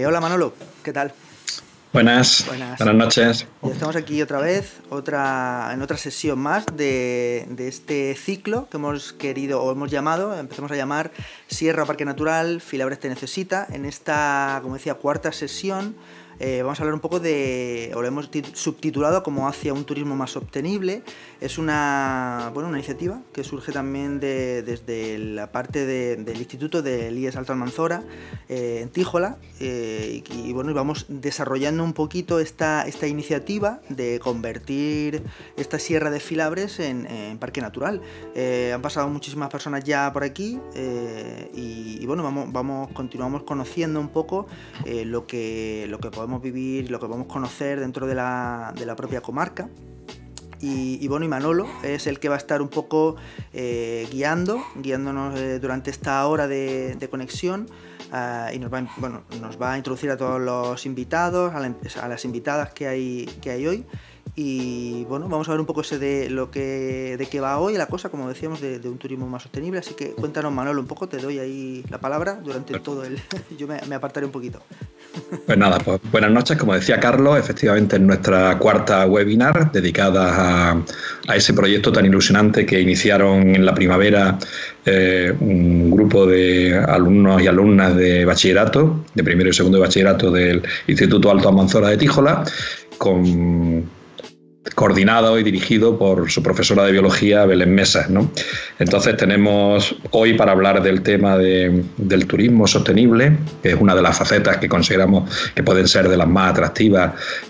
Hola Manolo, ¿qué tal? Buenas noches. Ya estamos aquí otra vez, en otra sesión más de este ciclo que hemos querido o hemos llamado, empezamos a llamar Sierra Parque Natural, Filabres te necesita. En esta, como decía, cuarta sesión vamos a hablar un poco de, o lo hemos subtitulado como Hacia un turismo más sostenible. Es una iniciativa que surge también desde la parte del Instituto del IES Alto Almanzora, en Tíjola, y vamos desarrollando un poquito esta iniciativa de convertir esta Sierra de Filabres en parque natural. Han pasado muchísimas personas ya por aquí, continuamos conociendo un poco lo que podemos vivir, lo que podemos conocer dentro de la propia comarca. Y Manolo es el que va a estar un poco guiándonos durante esta hora de conexión, y nos va a introducir a todos los invitados, a las invitadas que hay hoy. Y vamos a ver un poco de qué va hoy la cosa, como decíamos, de un turismo más sostenible. Así que cuéntanos, Manolo, un poco, te doy ahí la palabra durante todo yo me apartaré un poquito. Pues nada, pues buenas noches. Como decía Carlos, efectivamente es nuestra cuarta webinar dedicada a ese proyecto tan ilusionante que iniciaron en la primavera un grupo de alumnos y alumnas de bachillerato, de primero y segundo de bachillerato del Instituto Alto Almanzora de Tíjola, coordinado y dirigido por su profesora de biología, Belén Mesas, ¿no? Entonces tenemos hoy para hablar del tema del turismo sostenible, que es una de las facetas que consideramos que pueden ser de las más atractivas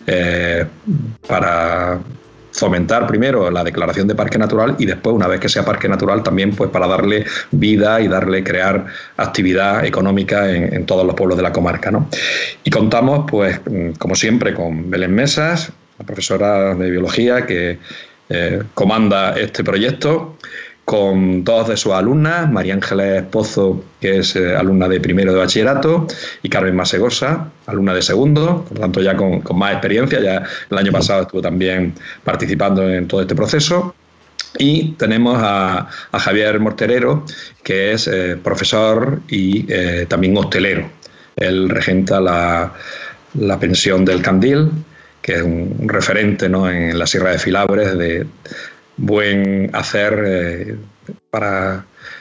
para fomentar primero la declaración de parque natural y después, una vez que sea parque natural, también pues para darle vida y crear actividad económica en todos los pueblos de la comarca, ¿no? Y contamos, pues, como siempre, con Belén Mesas, la profesora de biología que comanda este proyecto, con dos de sus alumnas, María Ángeles Pozo, que es alumna de primero de bachillerato, y Carmen Masegosa, alumna de segundo, por lo tanto ya con más experiencia, ya el año pasado estuvo también participando en todo este proceso. Y tenemos a Javier Morterero, que es profesor y también hostelero. Él regenta la pensión del Candil, que es un referente, ¿no?, en la Sierra de Filabres de buen hacer para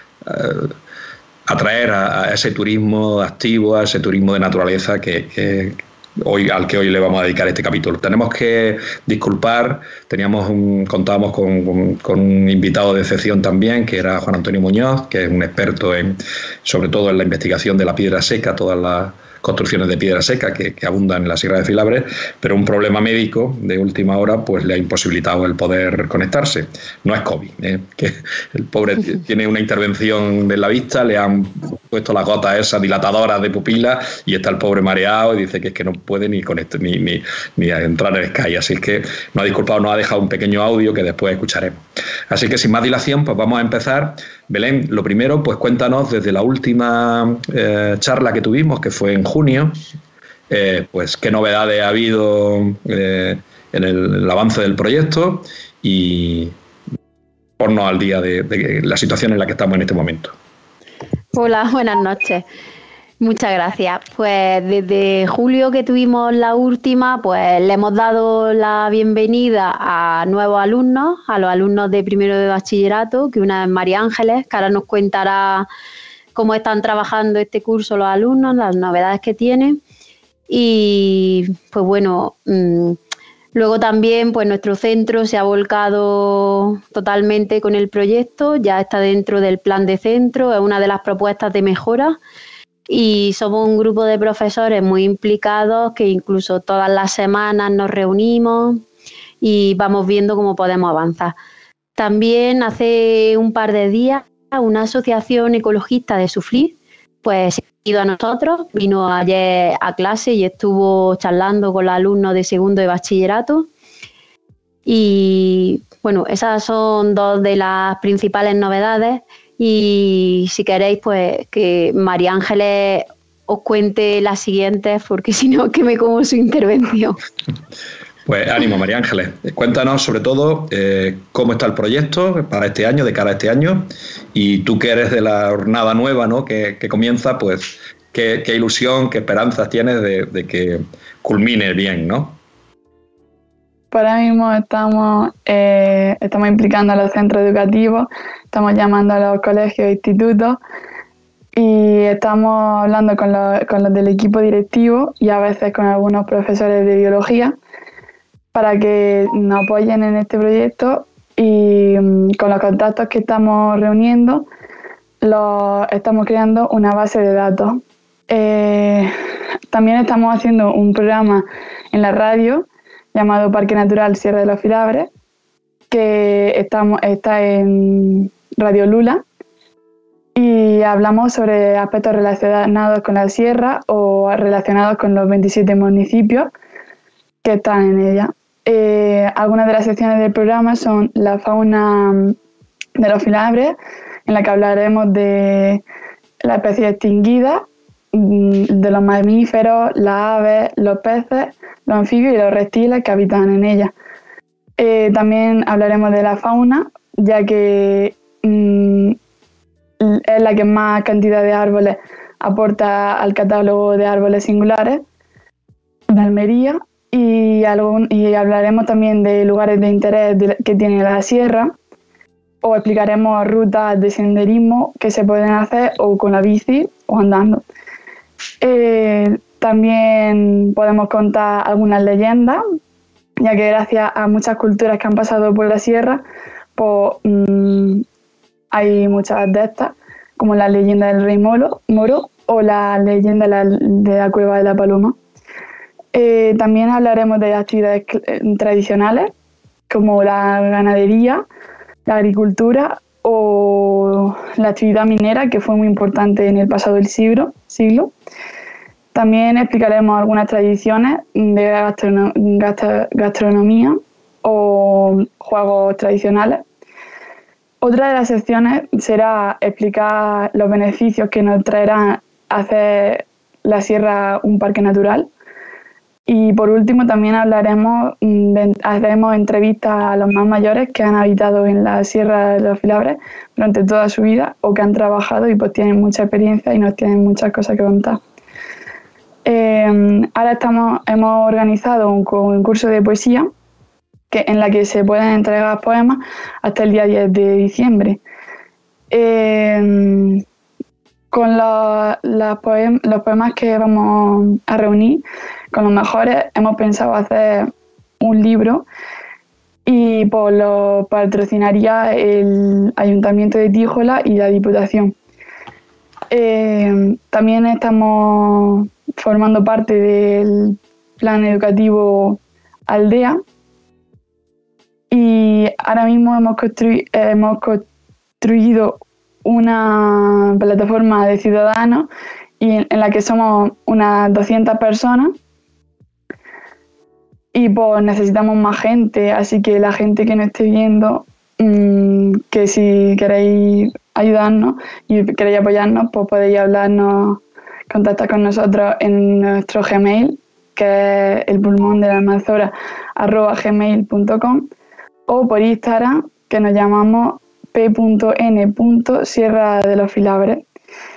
atraer a ese turismo activo, a ese turismo de naturaleza al que hoy le vamos a dedicar este capítulo. Tenemos que disculpar, contábamos con un invitado de excepción también, que era Juan Antonio Muñoz, que es un experto sobre todo en la investigación de la piedra seca, todas las construcciones de piedra seca que abundan en la Sierra de Filabres, pero un problema médico de última hora pues le ha imposibilitado el poder conectarse. No es COVID, que el pobre tiene una intervención de la vista, le han puesto las gotas esas dilatadoras de pupila y está el pobre mareado y dice que es que no puede ni entrar en Sky, así que nos ha disculpado, nos ha dejado un pequeño audio que después escucharemos. Así que sin más dilación, pues vamos a empezar. Belén, lo primero, pues cuéntanos desde la última charla que tuvimos, que fue en junio, pues qué novedades ha habido en el avance del proyecto y ponnos al día de la situación en la que estamos en este momento. Hola, buenas noches. Muchas gracias. Pues desde julio que tuvimos la última, pues le hemos dado la bienvenida a nuevos alumnos, a los alumnos de primero de bachillerato, que una es María Ángeles, que ahora nos contará cómo están trabajando este curso los alumnos, las novedades que tienen. Y pues bueno, luego también pues nuestro centro se ha volcado totalmente con el proyecto, ya está dentro del plan de centro, es una de las propuestas de mejora. Y somos un grupo de profesores muy implicados que incluso todas las semanas nos reunimos y vamos viendo cómo podemos avanzar. También hace un par de días una asociación ecologista de Suflí pues se ha ido a nosotros, vino ayer a clase y estuvo charlando con los alumnos de segundo de bachillerato. Y bueno, esas son dos de las principales novedades. Y si queréis, pues que María Ángeles os cuente las siguientes, porque si no, que me como su intervención. Pues ánimo, María Ángeles. Cuéntanos sobre todo cómo está el proyecto para este año, de cara a este año, y tú que eres de la jornada nueva, ¿no?, que comienza, pues qué ilusión, qué esperanzas tienes de que culmine bien, ¿no? Pues ahora mismo estamos implicando a los centros educativos, estamos llamando a los colegios e institutos y estamos hablando con los del equipo directivo y a veces con algunos profesores de biología para que nos apoyen en este proyecto, y con los contactos que estamos reuniendo estamos creando una base de datos. También estamos haciendo un programa en la radio llamado Parque Natural Sierra de los Filabres, que está en Radio Lula, y hablamos sobre aspectos relacionados con la sierra o relacionados con los 27 municipios que están en ella. Algunas de las secciones del programa son la fauna de los filabres, en la que hablaremos de las especies extinguidas, de los mamíferos, las aves, los peces, los anfibios y los reptiles que habitan en ella. También hablaremos de la fauna, ya que es la que más cantidad de árboles aporta al catálogo de árboles singulares de Almería, y hablaremos también de lugares de interés que tiene la sierra, o explicaremos rutas de senderismo que se pueden hacer o con la bici o andando. También podemos contar algunas leyendas, ya que gracias a muchas culturas que han pasado por la sierra, pues hay muchas de estas, como la leyenda del rey Moro o la leyenda de la cueva de la Paloma. También hablaremos de actividades tradicionales, como la ganadería, la agricultura o la actividad minera, que fue muy importante en el pasado del siglo. También explicaremos algunas tradiciones de gastronomía o juegos tradicionales. Otra de las secciones será explicar los beneficios que nos traerá hacer la sierra un parque natural. Y por último también haremos entrevistas a los más mayores que han habitado en la Sierra de los Filabres durante toda su vida, o que han trabajado y pues tienen mucha experiencia y nos tienen muchas cosas que contar. Ahora hemos organizado un concurso de poesía en la que se pueden entregar poemas hasta el día 10 de diciembre. Con los poemas que vamos a reunir, con los mejores, hemos pensado hacer un libro, y pues lo patrocinaría el Ayuntamiento de Tíjola y la Diputación. También estamos formando parte del plan educativo Aldea, y ahora mismo hemos construido una plataforma de ciudadanos en la que somos unas 200 personas, y pues necesitamos más gente, así que la gente que nos esté viendo, que si queréis ayudarnos y queréis apoyarnos, pues podéis hablarnos, contactar con nosotros en nuestro Gmail, que es elpulmondelalmanzora@gmail.com, o por Instagram, que nos llamamos p.n.sierra de los Filabres.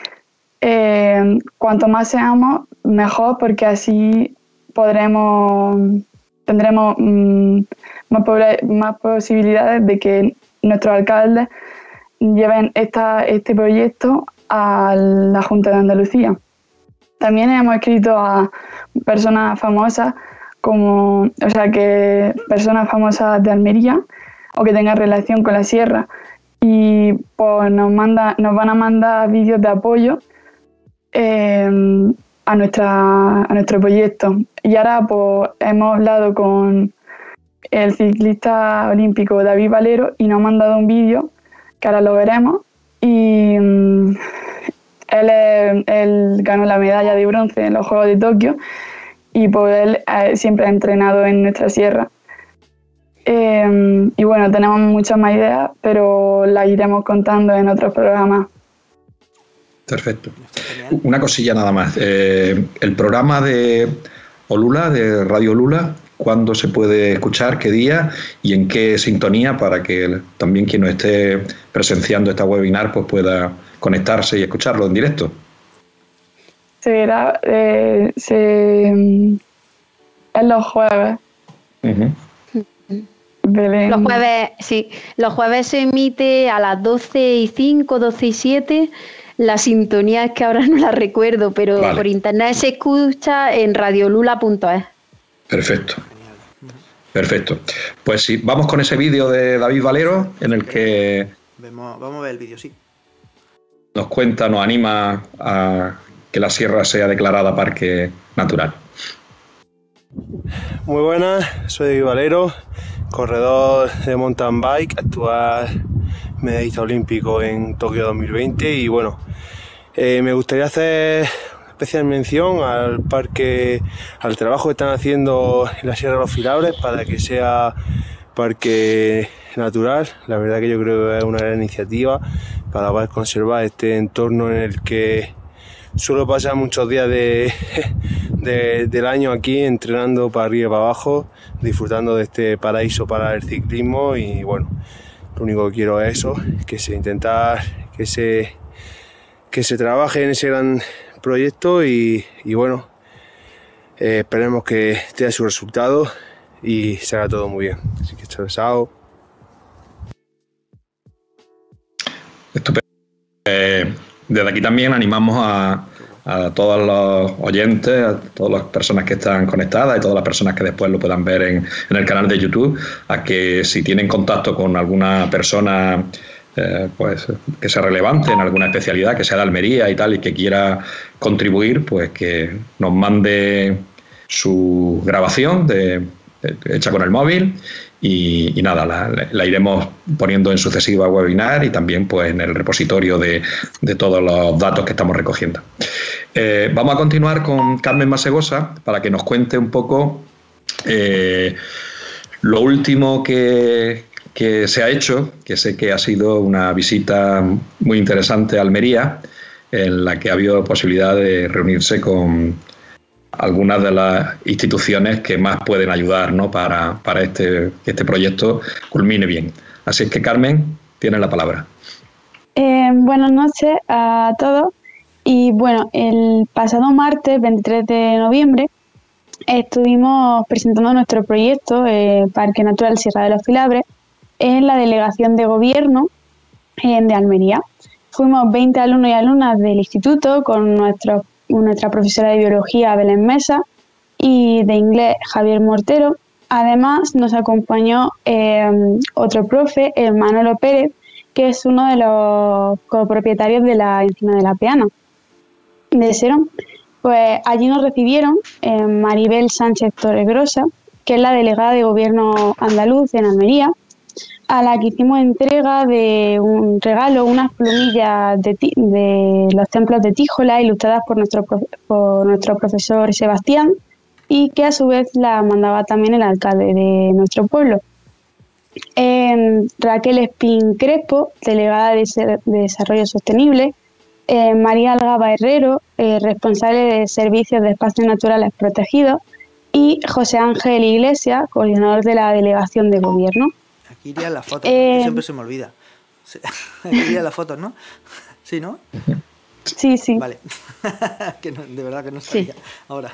Cuanto más seamos, mejor, porque así tendremos más posibilidades de que nuestros alcaldes lleven este proyecto a la Junta de Andalucía. También hemos escrito a personas famosas, personas famosas de Almería o que tengan relación con la sierra, y pues nos van a mandar vídeos de apoyo a nuestro proyecto. Y ahora pues hemos hablado con el ciclista olímpico David Valero y nos ha mandado un vídeo que ahora lo veremos, y él ganó la medalla de bronce en los Juegos de Tokio, y pues él siempre ha entrenado en nuestra sierra. Y bueno, tenemos muchas más ideas, pero las iremos contando en otros programas. Perfecto. Una cosilla nada más. El programa de Olula, de Radio Olula, ¿cuándo se puede escuchar? ¿Qué día? ¿Y en qué sintonía? Para que también quien nos esté presenciando esta webinar pues pueda conectarse y escucharlo en directo. en los jueves. Los jueves, sí. Los jueves se emite a las 12:05, 12:07. La sintonía es que ahora no la recuerdo, pero vale. Por internet se escucha en radiolula.es. Perfecto. Perfecto. Pues sí, vamos con ese vídeo de David Valero en el que... Vamos a ver el vídeo, sí. Nos cuenta, nos anima a que la sierra sea declarada parque natural. Muy buenas, soy David Valero, corredor de mountain bike, actual medallista olímpico en Tokio 2020 y bueno, me gustaría hacer especial mención al parque, al trabajo que están haciendo en la Sierra de los Filabres para que sea parque natural. La verdad que yo creo que es una gran iniciativa para poder conservar este entorno en el que suelo pasar muchos días del año aquí entrenando para arriba y para abajo, disfrutando de este paraíso para el ciclismo y bueno, lo único que quiero es eso, que se trabaje en ese gran proyecto y bueno, esperemos que tenga su resultado y se haga todo muy bien. Así que chao. Estupendo. Desde aquí también animamos a todos los oyentes, a todas las personas que están conectadas y todas las personas que después lo puedan ver en el canal de YouTube, a que si tienen contacto con alguna persona pues que sea relevante en alguna especialidad, que sea de Almería y tal, y que quiera contribuir, pues que nos mande su grabación hecha con el móvil y nada, la iremos poniendo en sucesivas webinar y también pues en el repositorio de todos los datos que estamos recogiendo. Vamos a continuar con Carmen Masegosa para que nos cuente un poco lo último que se ha hecho, que sé que ha sido una visita muy interesante a Almería, en la que ha habido posibilidad de reunirse con algunas de las instituciones que más pueden ayudar, ¿no?, para que este proyecto culmine bien. Así es que, Carmen, tienes la palabra. Buenas noches a todos. Y bueno, el pasado martes, 23 de noviembre, estuvimos presentando nuestro proyecto, Parque Natural Sierra de los Filabres, en la delegación de gobierno de Almería. Fuimos 20 alumnos y alumnas del instituto con nuestra profesora de biología Belén Mesa y de inglés Javier Mortero. Además nos acompañó otro profe, Manolo Pérez, que es uno de los copropietarios de la Encina de la Peana de Serón. Pues allí nos recibieron Maribel Sánchez Torregrosa, que es la delegada de gobierno andaluz en Almería, a la que hicimos entrega de un regalo, unas plumillas de los templos de Tíjola, ilustradas por nuestro profesor Sebastián, y que a su vez la mandaba también el alcalde de nuestro pueblo. Raquel Espín Crespo, delegada de Desarrollo Sostenible, María Algaba Herrero, responsable de Servicios de Espacios Naturales Protegidos, y José Ángel Iglesias, coordinador de la Delegación de Gobierno. Aquí irían las fotos, ¿no? Siempre se me olvida. Aquí irían las fotos, ¿no? ¿Sí, no? Sí. Vale. Que no, de verdad que no sabía. Sí. Ahora.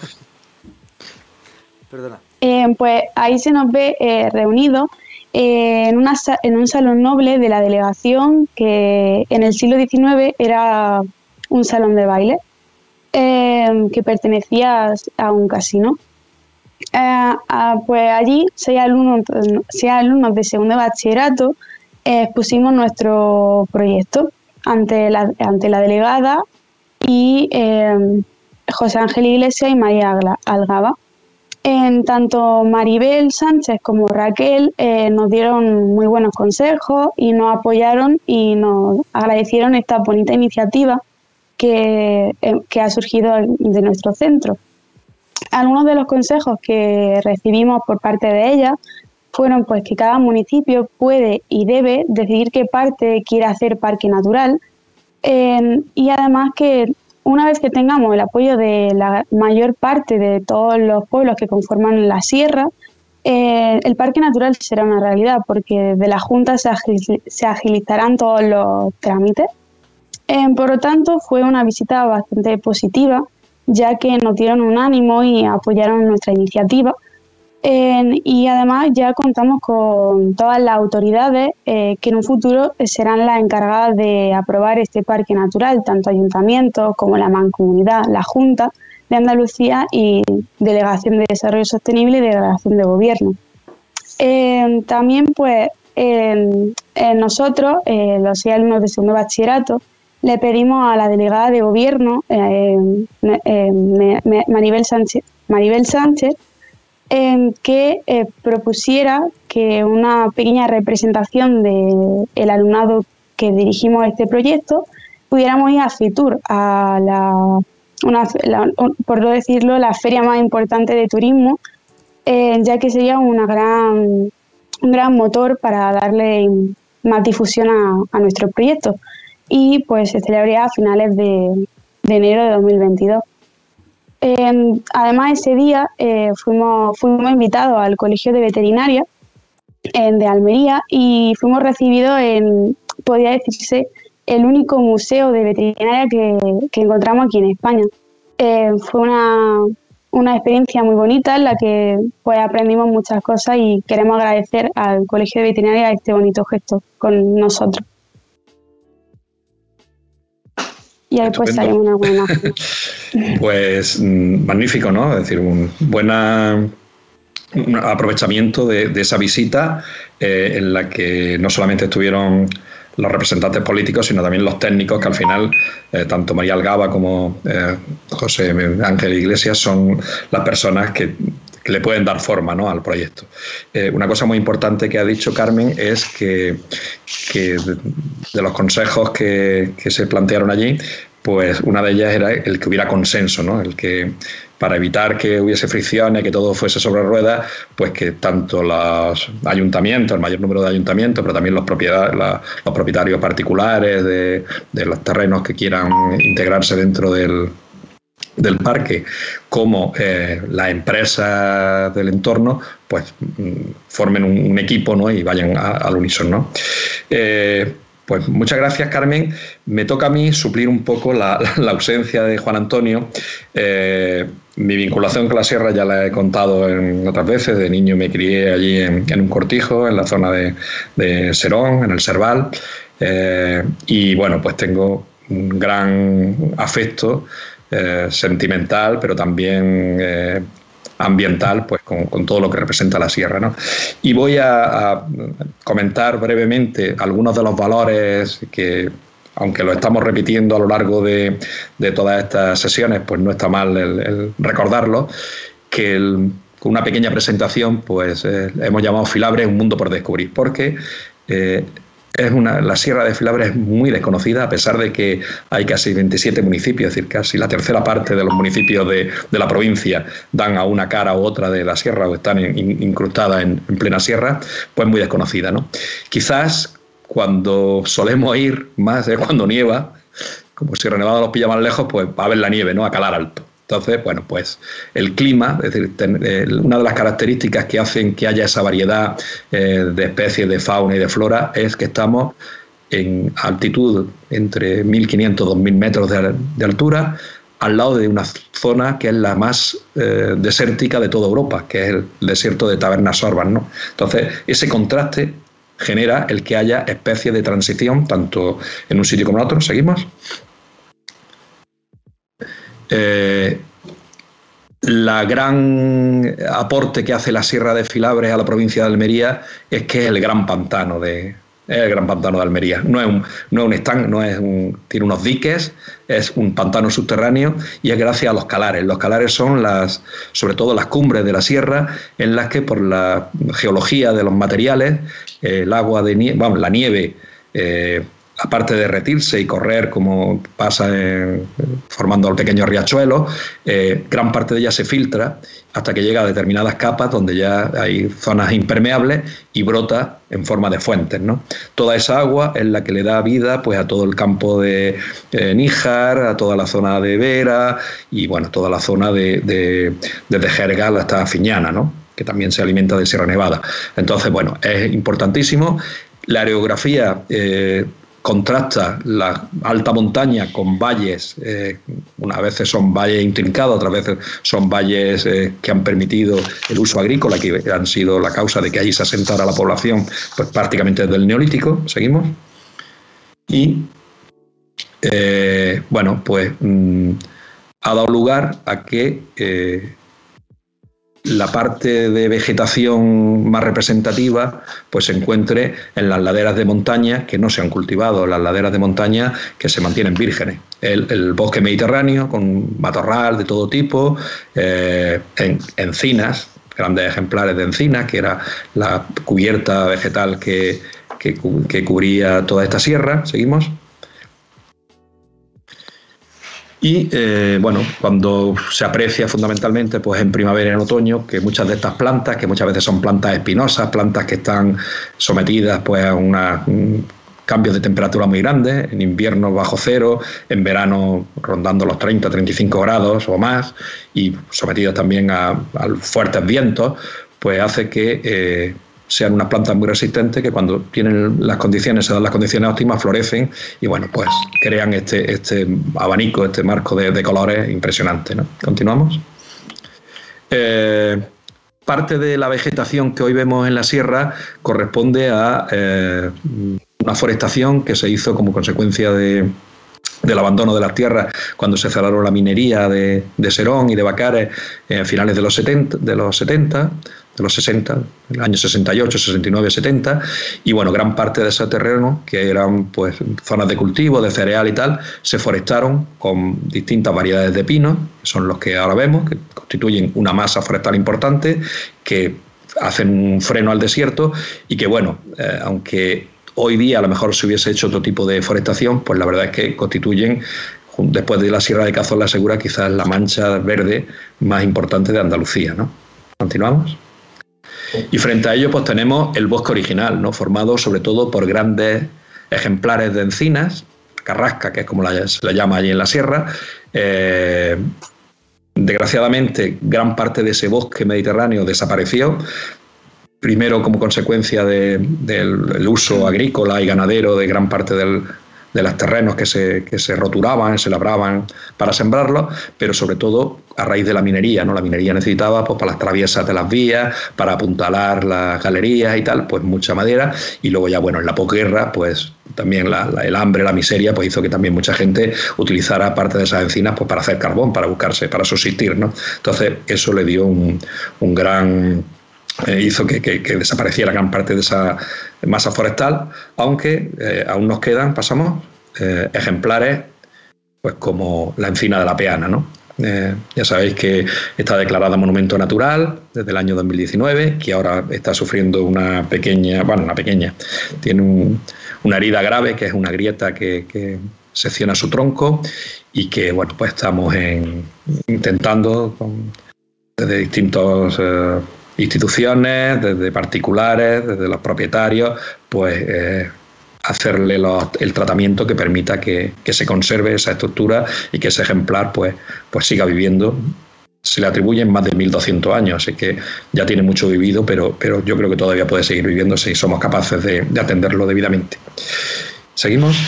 Perdona. Pues ahí se nos ve reunidos en un salón noble de la delegación, que en el siglo XIX era un salón de baile que pertenecía a un casino. Pues allí 6 alumnos de segundo de bachillerato expusimos nuestro proyecto ante la delegada y José Ángel Iglesias y María Algaba. Tanto Maribel Sánchez como Raquel nos dieron muy buenos consejos y nos apoyaron y nos agradecieron esta bonita iniciativa que ha surgido de nuestro centro. Algunos de los consejos que recibimos por parte de ellas fueron pues que cada municipio puede y debe decidir qué parte quiere hacer parque natural, y además que una vez que tengamos el apoyo de la mayor parte de todos los pueblos que conforman la sierra, el parque natural será una realidad, porque desde la Junta se agilizarán todos los trámites. Por lo tanto, fue una visita bastante positiva, ya que nos dieron un ánimo y apoyaron nuestra iniciativa. Y además ya contamos con todas las autoridades que en un futuro serán las encargadas de aprobar este parque natural, tanto ayuntamientos como la Mancomunidad, la Junta de Andalucía y Delegación de Desarrollo Sostenible y Delegación de Gobierno. También pues nosotros, los 6 alumnos de segundo bachillerato, le pedimos a la delegada de Gobierno, Maribel Sánchez, que propusiera que una pequeña representación del alumnado que dirigimos este proyecto pudiéramos ir a Fitur, a por no decirlo, la feria más importante de turismo, ya que sería un gran motor para darle más difusión a nuestro proyecto, y pues se celebraría a finales de enero de 2022. Además, ese día fuimos invitados al Colegio de Veterinaria de Almería y fuimos recibidos en, podría decirse, el único museo de veterinaria que encontramos aquí en España. Fue una experiencia muy bonita en la que pues aprendimos muchas cosas y queremos agradecer al Colegio de Veterinaria este bonito gesto con nosotros. Y ahí pues salimos una buena imagen. Pues magnífico, ¿no? Es decir, un buen aprovechamiento de esa visita en la que no solamente estuvieron los representantes políticos, sino también los técnicos, que al final, tanto María Algaba como José Ángel Iglesias son las personas que le pueden dar forma, ¿no?, al proyecto. Una cosa muy importante que ha dicho Carmen es que de los consejos que se plantearon allí, pues una de ellas era el que hubiera consenso, ¿no? El que, para evitar que hubiese fricciones, que todo fuese sobre ruedas, pues que tanto los ayuntamientos, el mayor número de ayuntamientos, pero también los propietarios particulares de los terrenos que quieran integrarse dentro del parque, como las empresas del entorno, pues formen un equipo, ¿no?, y vayan al unísono, ¿no? Pues muchas gracias, Carmen. Me toca a mí suplir un poco la ausencia de Juan Antonio. Mi vinculación con la sierra ya la he contado en otras veces. De niño me crié allí en un cortijo, en la zona de Serón, en el Serval. Y bueno, pues tengo un gran afecto sentimental, pero también ambiental, pues con todo lo que representa la sierra, ¿no? Y voy a comentar brevemente algunos de los valores que, aunque lo estamos repitiendo a lo largo de todas estas sesiones, pues no está mal el recordarlo, que con una pequeña presentación pues hemos llamado Filabres un mundo por descubrir, porque la Sierra de Filabres es muy desconocida, a pesar de que hay casi 27 municipios, es decir, casi la tercera parte de los municipios de la provincia dan a una cara u otra de la sierra o están incrustadas en plena sierra, pues muy desconocida, ¿no? Quizás cuando solemos ir más es cuando nieva, como Sierra Nevada los pilla más lejos, pues va a ver la nieve, ¿no?, a calar alto. Entonces, bueno, pues el clima, es decir, una de las características que hacen que haya esa variedad de especies, de fauna y de flora, es que estamos en altitud entre 1.500 y 2.000 metros de altura, al lado de una zona que es la más desértica de toda Europa, que es el desierto de Tabernas Sorbas, ¿no? Entonces, ese contraste genera el que haya especies de transición, tanto en un sitio como en otro. ¿Seguimos? La gran aporte que hace la Sierra de Filabres a la provincia de Almería es que es el gran pantano de Almería. No es un estanque, tiene unos diques, es un pantano subterráneo y es gracias a los calares. Los calares son sobre todo las cumbres de la sierra, en las que por la geología de los materiales, el agua de nieve, la nieve, aparte de derretirse y correr como pasa formando pequeños riachuelos, gran parte de ella se filtra hasta que llega a determinadas capas donde ya hay zonas impermeables y brota en forma de fuentes, ¿no? Toda esa agua es la que le da vida pues a todo el campo de Níjar, a toda la zona de Vera y bueno, toda la zona desde Jergal hasta Fiñana, ¿no?, que también se alimenta de Sierra Nevada. Entonces, bueno, es importantísimo. La aerografía contrasta la alta montaña con valles, unas veces son valles intrincados, otras veces son valles que han permitido el uso agrícola, que han sido la causa de que allí se asentara la población pues prácticamente desde el Neolítico. Seguimos. Y bueno, pues ha dado lugar a que la parte de vegetación más representativa pues se encuentre en las laderas de montaña que no se han cultivado, las laderas de montaña que se mantienen vírgenes. El bosque mediterráneo con matorral de todo tipo, encinas, grandes ejemplares de encinas, que era la cubierta vegetal que cubría toda esta sierra. Seguimos. Y bueno, cuando se aprecia fundamentalmente pues en primavera y en otoño que muchas de estas plantas, que muchas veces son plantas espinosas, plantas que están sometidas pues a cambios de temperatura muy grandes, en invierno bajo cero, en verano rondando los 30-35 grados o más, y sometidas también a fuertes vientos, pues hace que sean unas plantas muy resistentes que cuando tienen las condiciones, se dan las condiciones óptimas, florecen y bueno, pues crean este abanico, este marco de colores impresionante, ¿no? Continuamos. Parte de la vegetación que hoy vemos en la sierra corresponde a una forestación que se hizo como consecuencia del abandono de las tierras cuando se cerraron la minería de Serón y de Bacares a finales de los 60, el año 68, 69, 70, y bueno, gran parte de ese terreno, que eran pues zonas de cultivo, de cereal y tal, se forestaron con distintas variedades de pinos, que son los que ahora vemos, que constituyen una masa forestal importante, que hacen un freno al desierto y que bueno, aunque hoy día a lo mejor se hubiese hecho otro tipo de forestación, pues la verdad es que constituyen, después de la Sierra de Cazorla Segura, quizás la mancha verde más importante de Andalucía, ¿no? Continuamos. Y frente a ello pues tenemos el bosque original, ¿no? Formado sobre todo por grandes ejemplares de encinas, carrasca, que es como se la llama allí en la sierra. Desgraciadamente, gran parte de ese bosque mediterráneo desapareció, primero como consecuencia del uso agrícola y ganadero de gran parte de los terrenos que se roturaban, se labraban para sembrarlos, pero sobre todo a raíz de la minería, ¿no? La minería necesitaba pues para las traviesas de las vías, para apuntalar las galerías y tal, pues mucha madera, y luego ya bueno, en la posguerra pues también el hambre, la miseria pues hizo que también mucha gente utilizara parte de esas encinas pues para hacer carbón, para subsistir, ¿no? Entonces eso le dio un gran hizo que desapareciera gran parte de esa masa forestal, aunque aún nos quedan, ejemplares pues como la encina de la Peana, ¿no? Ya sabéis que está declarada monumento natural desde el año 2019, que ahora está sufriendo una pequeña, tiene una herida grave, que es una grieta que secciona su tronco, y que bueno, pues estamos intentando desde distintos instituciones, desde particulares, desde los propietarios, pues hacerle el tratamiento que permita que se conserve esa estructura y que ese ejemplar pues siga viviendo. Se le atribuyen más de 1200 años, así que ya tiene mucho vivido, pero yo creo que todavía puede seguir viviendo si somos capaces de atenderlo debidamente. ¿Seguimos?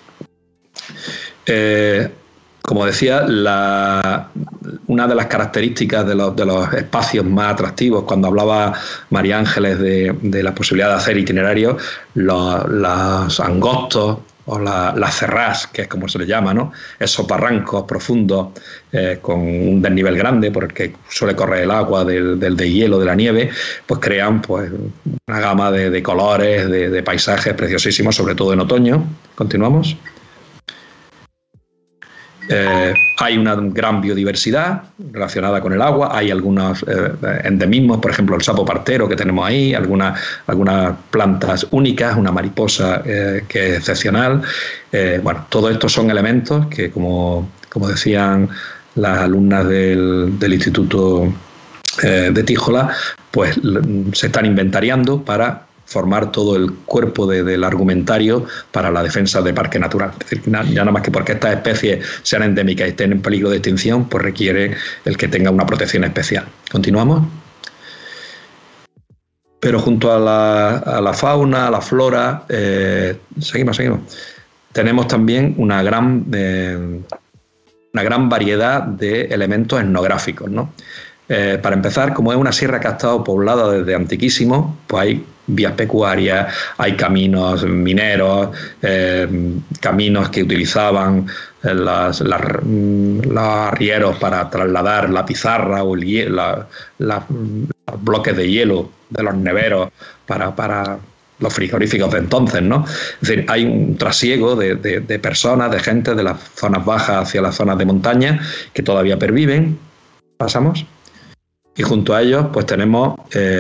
Como decía, una de las características de los espacios más atractivos, cuando hablaba María Ángeles de la posibilidad de hacer itinerarios, los angostos o las cerrás, que es como se le llama, ¿no? Esos barrancos profundos con un desnivel grande, porque suele correr el agua del deshielo, de la nieve, pues crean pues una gama de colores, de paisajes preciosísimos, sobre todo en otoño. Continuamos. Hay una gran biodiversidad relacionada con el agua, hay algunos endemismos, por ejemplo el sapo partero que tenemos ahí, algunas plantas únicas, una mariposa que es excepcional. Bueno, todo esto son elementos que, como decían las alumnas del Instituto de Tíjola, pues se están inventariando para formar todo el cuerpo del argumentario para la defensa de parque natural. Es decir, ya nada más que porque estas especies sean endémicas y estén en peligro de extinción, pues requiere el que tenga una protección especial. ¿Continuamos? Pero junto a la fauna, a la flora, seguimos. tenemos también una gran variedad de elementos etnográficos, ¿no? Para empezar, como es una sierra que ha estado poblada desde antiquísimo, pues hay vías pecuarias, hay caminos mineros, caminos que utilizaban los arrieros para trasladar la pizarra o los bloques de hielo de los neveros para los frigoríficos de entonces, ¿no? Es decir, hay un trasiego de personas, de gente de las zonas bajas hacia las zonas de montaña que todavía perviven. Pasamos. Y junto a ellos, pues tenemos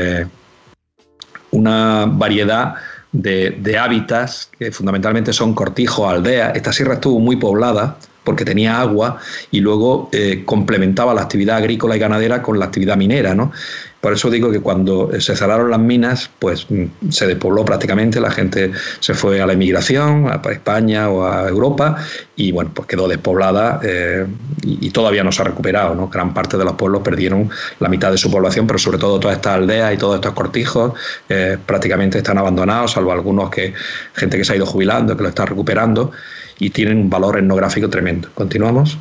una variedad de hábitats que fundamentalmente son cortijos, aldeas. Esta sierra estuvo muy poblada porque tenía agua y luego complementaba la actividad agrícola y ganadera con la actividad minera, ¿no? Por eso digo que cuando se cerraron las minas, pues se despobló prácticamente, la gente se fue a la emigración, a España o a Europa, y bueno, pues quedó despoblada y todavía no se ha recuperado, ¿no? Gran parte de los pueblos perdieron la mitad de su población, pero sobre todo todas estas aldeas y todos estos cortijos prácticamente están abandonados, salvo algunos gente que se ha ido jubilando, que lo está recuperando, y tienen un valor etnográfico tremendo. Continuamos.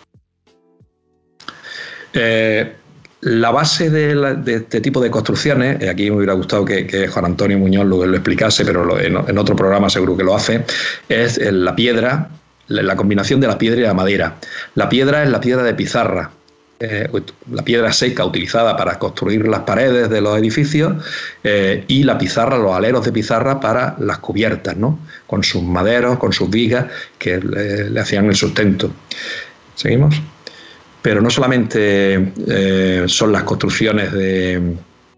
La base de este tipo de construcciones, aquí me hubiera gustado que Juan Antonio Muñoz lo explicase, pero en otro programa seguro que lo hace, es la piedra, la combinación de la piedra y la madera. La piedra es la piedra de pizarra, la piedra seca utilizada para construir las paredes de los edificios, y la pizarra, los aleros de pizarra para las cubiertas, ¿no? Con sus maderos, con sus vigas que le hacían el sustento. ¿Seguimos? Pero no solamente son las construcciones de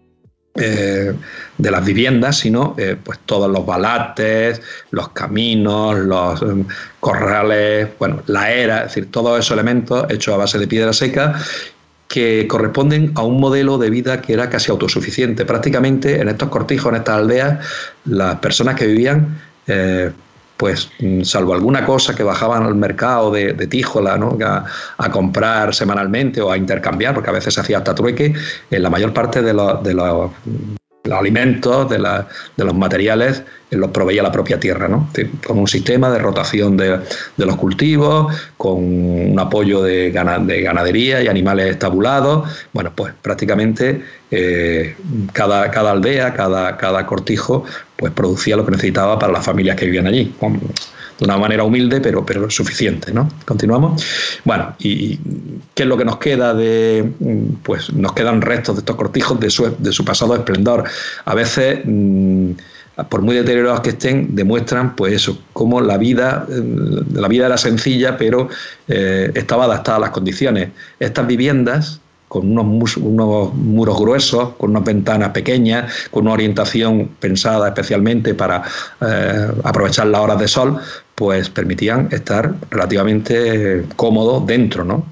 las viviendas, sino pues todos los balates, los caminos, los corrales, bueno, la era, es decir, todos esos elementos hechos a base de piedra seca que corresponden a un modelo de vida que era casi autosuficiente. Prácticamente en estos cortijos, en estas aldeas, las personas que vivían pues salvo alguna cosa que bajaban al mercado de Tíjola, ¿no? a comprar semanalmente o a intercambiar, porque a veces se hacía hasta trueque, la mayor parte de los alimentos, de los materiales, los proveía la propia tierra, ¿no? Con un sistema de rotación de los cultivos, con un apoyo de ganadería y animales estabulados. Bueno, pues prácticamente cada aldea, cada cortijo, pues producía lo que necesitaba para las familias que vivían allí, de una manera humilde, pero suficiente, ¿no? Continuamos. Bueno, ¿y qué es lo que nos queda pues nos quedan restos de estos cortijos de su pasado esplendor? A veces, por muy deteriorados que estén, demuestran, pues eso, cómo la vida era sencilla, pero estaba adaptada a las condiciones. Estas viviendas, con unos muros gruesos, con unas ventanas pequeñas, con una orientación pensada especialmente para aprovechar las horas de sol, pues permitían estar relativamente cómodos dentro, ¿no?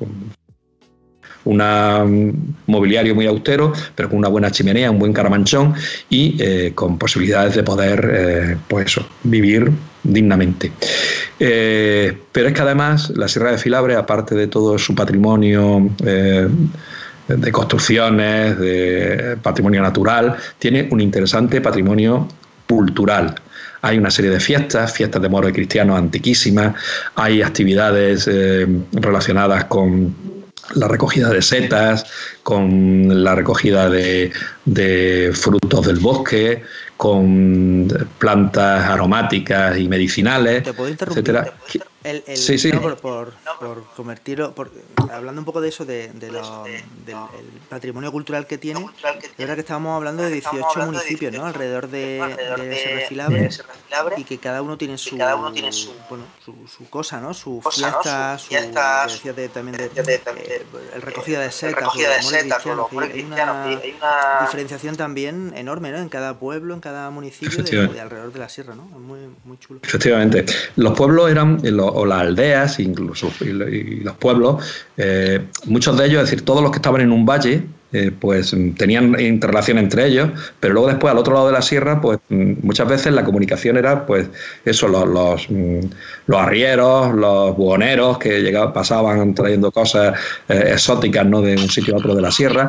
Un mobiliario muy austero, pero con una buena chimenea, un buen caramanchón y con posibilidades de poder pues eso, vivir dignamente. Pero es que además la Sierra de Filabre, aparte de todo su patrimonio de construcciones, de patrimonio natural, tiene un interesante patrimonio cultural. Hay una serie de fiestas de moros y cristianos antiquísimas, hay actividades relacionadas con la recogida de setas, con la recogida de frutos del bosque, con plantas aromáticas y medicinales, ¿Te puedo interrumpir? etcétera. Sí. No, por convertirlo, hablando un poco de eso, del patrimonio cultural que tiene, es verdad que estábamos hablando de 18 municipios, ¿no? Alrededor de Sierra Filabre, y que cada uno tiene su cosa, ¿no? Su fiesta, también el recogida de setas, los amores cristianos, hay una diferenciación también enorme, ¿no? En cada pueblo, en cada municipio de alrededor de la sierra, ¿no? Es muy chulo. Efectivamente. Los pueblos eran, o las aldeas, incluso, y los pueblos, muchos de ellos, es decir, todos los que estaban en un valle, pues tenían interrelación entre ellos, pero luego después al otro lado de la sierra, pues muchas veces la comunicación era, pues eso, los arrieros, los buhoneros que pasaban trayendo cosas exóticas, ¿no? De un sitio a otro de la sierra.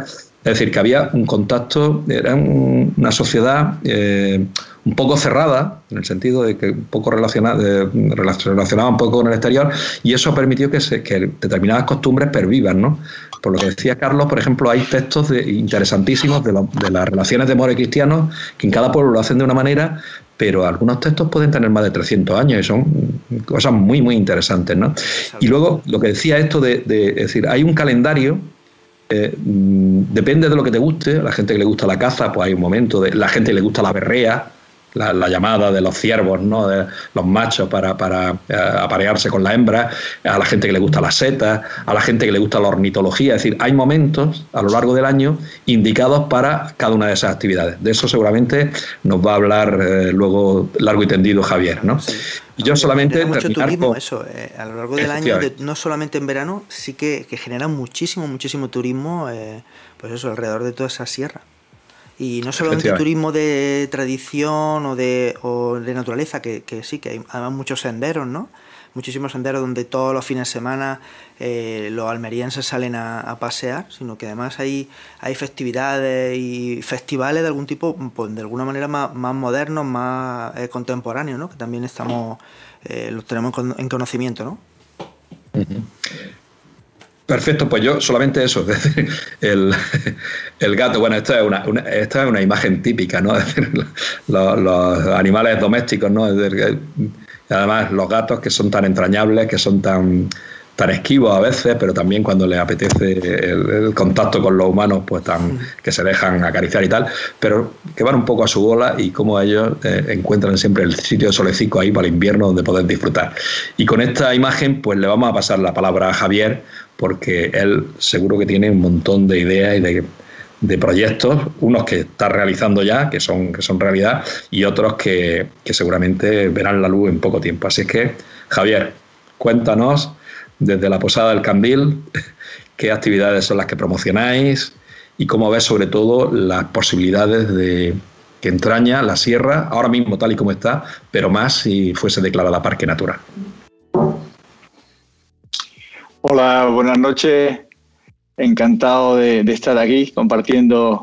Es decir, que había un contacto, era una sociedad un poco cerrada, en el sentido de que un poco relacionaba un poco con el exterior, y eso ha permitido que determinadas costumbres pervivan, ¿no? Por lo que decía Carlos, por ejemplo, hay textos interesantísimos de las relaciones de moros y cristianos, que en cada pueblo lo hacen de una manera, pero algunos textos pueden tener más de 300 años y son cosas muy, muy interesantes, ¿no? Y luego, lo que decía esto es decir, hay un calendario. Depende de lo que te guste. La gente que le gusta la caza, pues hay un momento. La gente que le gusta la berrea, la llamada de los ciervos, ¿no? De los machos para aparearse con la hembra. A la gente que le gusta las setas, a la gente que le gusta la ornitología. Es decir, hay momentos a lo largo del año indicados para cada una de esas actividades. De eso seguramente nos va a hablar luego largo y tendido Javier, ¿no? Sí. Y yo solamente mucho turismo, eso, a lo largo del año, no solamente en verano, sí que genera muchísimo turismo, pues eso, alrededor de toda esa sierra. Y no solamente turismo de tradición o de naturaleza, que sí, que hay además muchos senderos, ¿no? Muchísimos senderos donde todos los fines de semana los almerienses salen a pasear, sino que además hay festividades y festivales de algún tipo, pues de alguna manera más modernos, más contemporáneos, ¿no? Que también los tenemos en conocimiento, ¿no? Perfecto, pues yo solamente eso, el gato, bueno, esta es una imagen típica, ¿no? Es decir, los animales domésticos, ¿no? Es decir, además los gatos que son tan entrañables, que son tan esquivos a veces, pero también cuando les apetece el contacto con los humanos, pues que se dejan acariciar y tal, pero que van un poco a su bola y como ellos encuentran siempre el sitio de solecico ahí para el invierno donde poder disfrutar. Y con esta imagen pues le vamos a pasar la palabra a Javier, porque él seguro que tiene un montón de ideas y de proyectos, unos que está realizando ya, que son realidad, y otros que seguramente verán la luz en poco tiempo. Así es que, Javier, cuéntanos desde la Posada del Candil qué actividades son las que promocionáis y cómo ves sobre todo las posibilidades que entraña la sierra, ahora mismo tal y como está, pero más si fuese declarada parque natural. Hola, buenas noches. Encantado de estar aquí compartiendo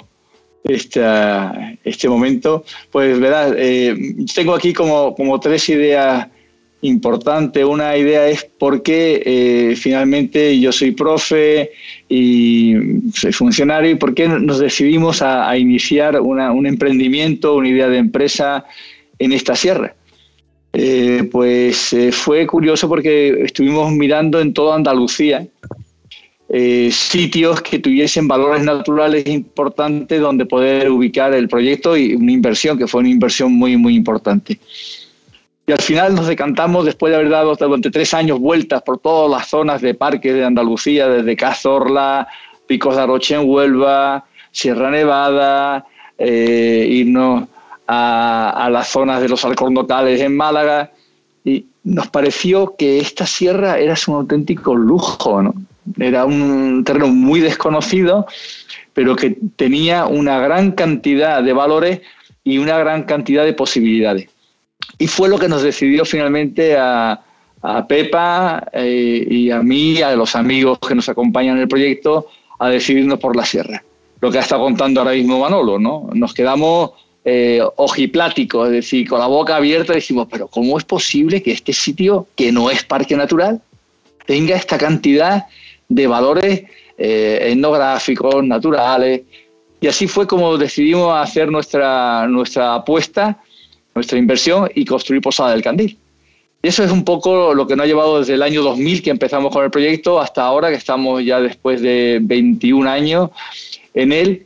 este momento. Pues verás, tengo aquí como 3 ideas importantes. Una idea es por qué finalmente yo soy profe y soy funcionario y por qué nos decidimos a iniciar un emprendimiento, una idea de empresa en esta sierra. Fue curioso porque estuvimos mirando en toda Andalucía sitios que tuviesen valores naturales importantes donde poder ubicar el proyecto y una inversión, que fue una inversión muy, muy importante. Y al final nos decantamos, después de haber dado durante 3 años vueltas por todas las zonas de parques de Andalucía, desde Cazorla, Picos de Aroche en Huelva, Sierra Nevada, irnos a las zonas de los alcornocales en Málaga, y nos pareció que esta sierra era un auténtico lujo, ¿no? Era un terreno muy desconocido, pero que tenía una gran cantidad de valores y una gran cantidad de posibilidades. Y fue lo que nos decidió finalmente a Pepa y a mí, a los amigos que nos acompañan en el proyecto, a decidirnos por la sierra. Lo que ha estado contando ahora mismo Manolo, ¿no? Nos quedamos ojipláticos, es decir, con la boca abierta, decimos, pero ¿cómo es posible que este sitio, que no es parque natural, tenga esta cantidad de valores etnográficos, naturales? Y así fue como decidimos hacer nuestra apuesta, nuestra inversión y construir Posada del Candil. Y eso es un poco lo que nos ha llevado desde el año 2000 que empezamos con el proyecto hasta ahora, que estamos ya después de 21 años en él.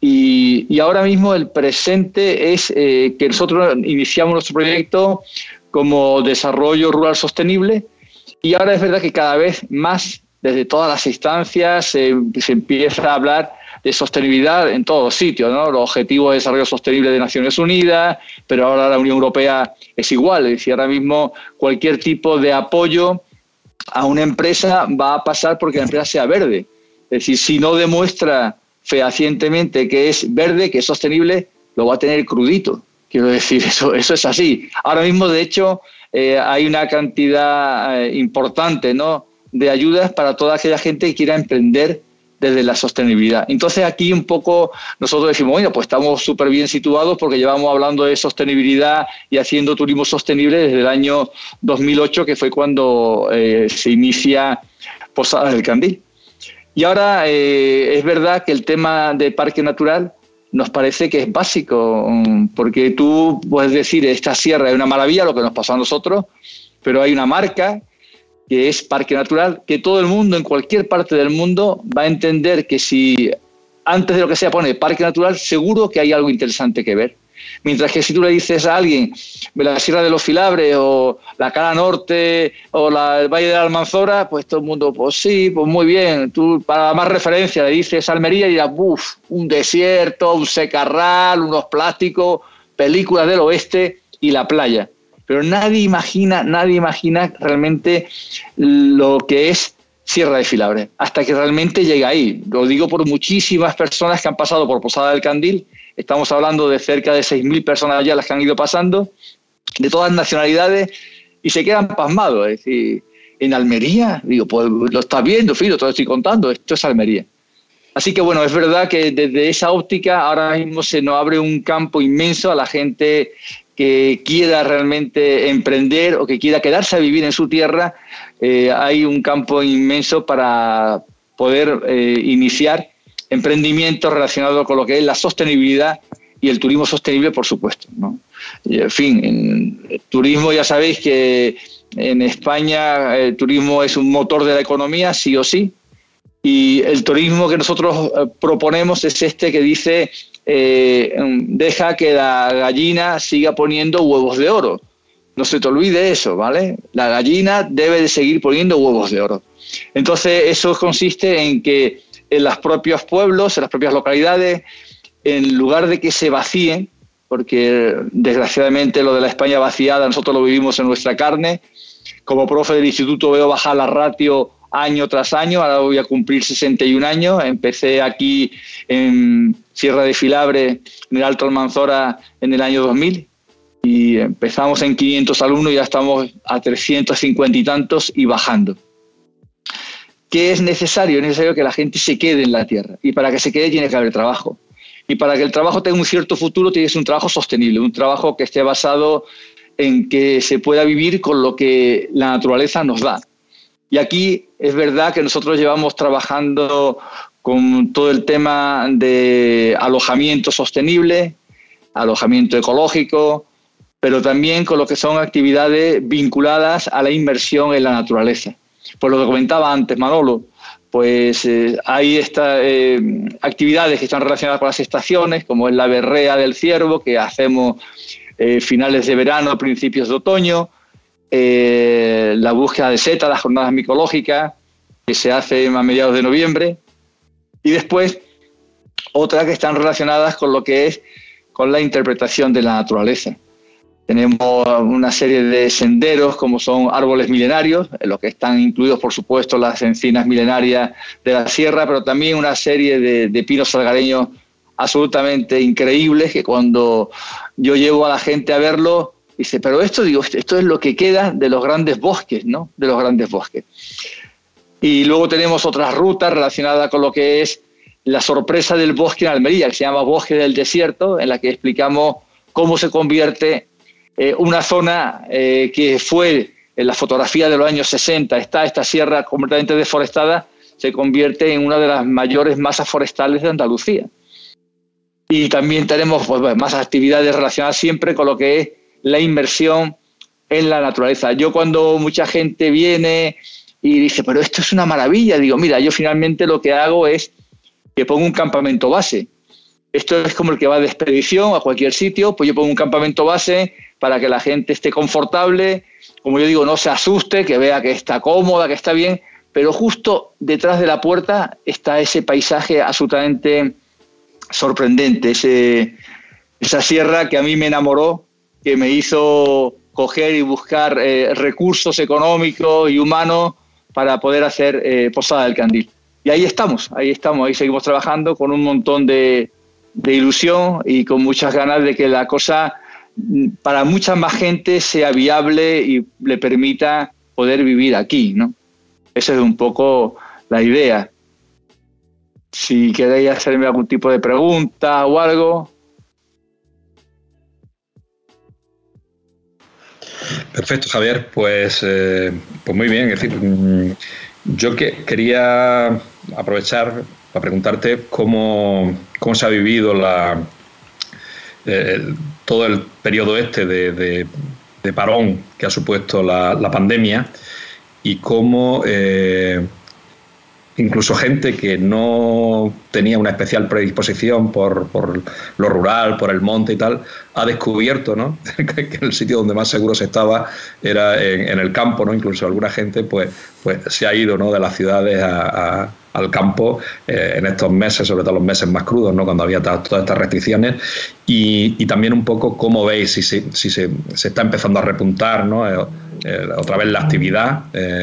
Y ahora mismo el presente es que nosotros iniciamos nuestro proyecto como desarrollo rural sostenible, y ahora es verdad que cada vez más desde todas las instancias se empieza a hablar de sostenibilidad en todos los sitios, ¿no? Los objetivos de desarrollo sostenible de Naciones Unidas, pero ahora la Unión Europea es igual. Es decir, ahora mismo cualquier tipo de apoyo a una empresa va a pasar porque la empresa sea verde. Es decir, si no demuestra fehacientemente que es verde, que es sostenible, lo va a tener crudito. Quiero decir, eso es así. Ahora mismo, de hecho, hay una cantidad importante, ¿no?, de ayudas para toda aquella gente que quiera emprender desde la sostenibilidad. Entonces aquí un poco nosotros decimos, bueno, pues estamos súper bien situados porque llevamos hablando de sostenibilidad y haciendo turismo sostenible desde el año 2008, que fue cuando se inicia Posadas del Candil. Y ahora es verdad que el tema de parque natural nos parece que es básico, porque tú puedes decir, esta sierra es una maravilla, lo que nos pasó a nosotros, pero hay una marca que es Parque Natural, que todo el mundo, en cualquier parte del mundo, va a entender que si antes de lo que sea pone Parque Natural, seguro que hay algo interesante que ver. Mientras que si tú le dices a alguien la Sierra de los Filabres o la Cala Norte o el Valle de la Almanzora, pues todo el mundo, pues sí, pues muy bien. Tú, para más referencia, le dices Almería y dirás, uff, un desierto, un secarral, unos plásticos, películas del oeste y la playa. Pero nadie imagina realmente lo que es Sierra de Filabres, hasta que realmente llega ahí. Lo digo por muchísimas personas que han pasado por Posada del Candil. Estamos hablando de cerca de 6.000 personas ya las que han ido pasando, de todas nacionalidades, y se quedan pasmados. Es decir, en Almería, digo, pues lo estás viendo, Filo, te lo estoy contando, esto es Almería. Así que bueno, es verdad que desde esa óptica ahora mismo se nos abre un campo inmenso a la gente que quiera realmente emprender o que quiera quedarse a vivir en su tierra. Hay un campo inmenso para poder iniciar emprendimientos relacionados con lo que es la sostenibilidad y el turismo sostenible, por supuesto, ¿no? Y, en fin, en el turismo ya sabéis que en España el turismo es un motor de la economía, sí o sí, y el turismo que nosotros proponemos es este que dice deja que la gallina siga poniendo huevos de oro. No se te olvide eso, ¿vale? La gallina debe de seguir poniendo huevos de oro. Entonces eso consiste en que en los propios pueblos, en las propias localidades, en lugar de que se vacíen, porque desgraciadamente lo de la España vaciada nosotros lo vivimos en nuestra carne. Como profe del instituto veo bajar la ratio año tras año, ahora voy a cumplir 61 años, empecé aquí en Sierra de Filabres, en el Alto Almanzora, en el año 2000, y empezamos en 500 alumnos y ya estamos a 350 y tantos y bajando. ¿Qué es necesario? Es necesario que la gente se quede en la tierra, y para que se quede tiene que haber trabajo. Y para que el trabajo tenga un cierto futuro tiene que ser un trabajo sostenible, un trabajo que esté basado en que se pueda vivir con lo que la naturaleza nos da. Y aquí es verdad que nosotros llevamos trabajando con todo el tema de alojamiento sostenible, alojamiento ecológico, pero también con lo que son actividades vinculadas a la inmersión en la naturaleza. Pues lo que comentaba antes Manolo, pues hay estas actividades que están relacionadas con las estaciones, como es la berrea del ciervo, que hacemos finales de verano, principios de otoño, la búsqueda de setas, las jornadas micológicas, que se hace a mediados de noviembre, y después otras que están relacionadas con lo que es con la interpretación de la naturaleza. Tenemos una serie de senderos como son árboles milenarios, en los que están incluidos por supuesto las encinas milenarias de la sierra, pero también una serie de pinos salgareños absolutamente increíbles que cuando yo llevo a la gente a verlo, dice, pero esto es lo que queda de los grandes bosques, ¿no? De los grandes bosques. Y luego tenemos otras rutas relacionadas con lo que es la sorpresa del bosque en Almería, que se llama Bosque del Desierto, en la que explicamos cómo se convierte una zona que fue en la fotografía de los años 60, esta sierra completamente deforestada, se convierte en una de las mayores masas forestales de Andalucía. Y también tenemos pues, más actividades relacionadas siempre con lo que es la inmersión en la naturaleza. Yo cuando mucha gente viene y dice, pero esto es una maravilla, digo, mira, yo finalmente lo que hago es que pongo un campamento base. Esto es como el que va de expedición a cualquier sitio, pues yo pongo un campamento base para que la gente esté confortable, como yo digo, no se asuste, que vea que está cómoda, que está bien, pero justo detrás de la puerta está ese paisaje absolutamente sorprendente, esa sierra que a mí me enamoró, que me hizo coger y buscar recursos económicos y humanos para poder hacer Posada del Candil. Y ahí estamos, ahí seguimos trabajando con un montón de ilusión y con muchas ganas de que la cosa para mucha más gente sea viable y le permita poder vivir aquí, ¿no? Esa es un poco la idea. Si queréis hacerme algún tipo de pregunta o algo. Perfecto, Javier. Pues muy bien. Es decir, yo quería aprovechar para preguntarte cómo se ha vivido todo el periodo de parón que ha supuesto la pandemia, y cómo incluso gente que no tenía una especial predisposición por lo rural, por el monte y tal, ha descubierto, ¿no?, que el sitio donde más seguro se estaba era en el campo, ¿no? Incluso alguna gente pues se ha ido, ¿no?, de las ciudades al campo en estos meses, sobre todo los meses más crudos, ¿no?, cuando había todas estas restricciones, y también un poco cómo veis si se está empezando a repuntar, ¿no?, otra vez la actividad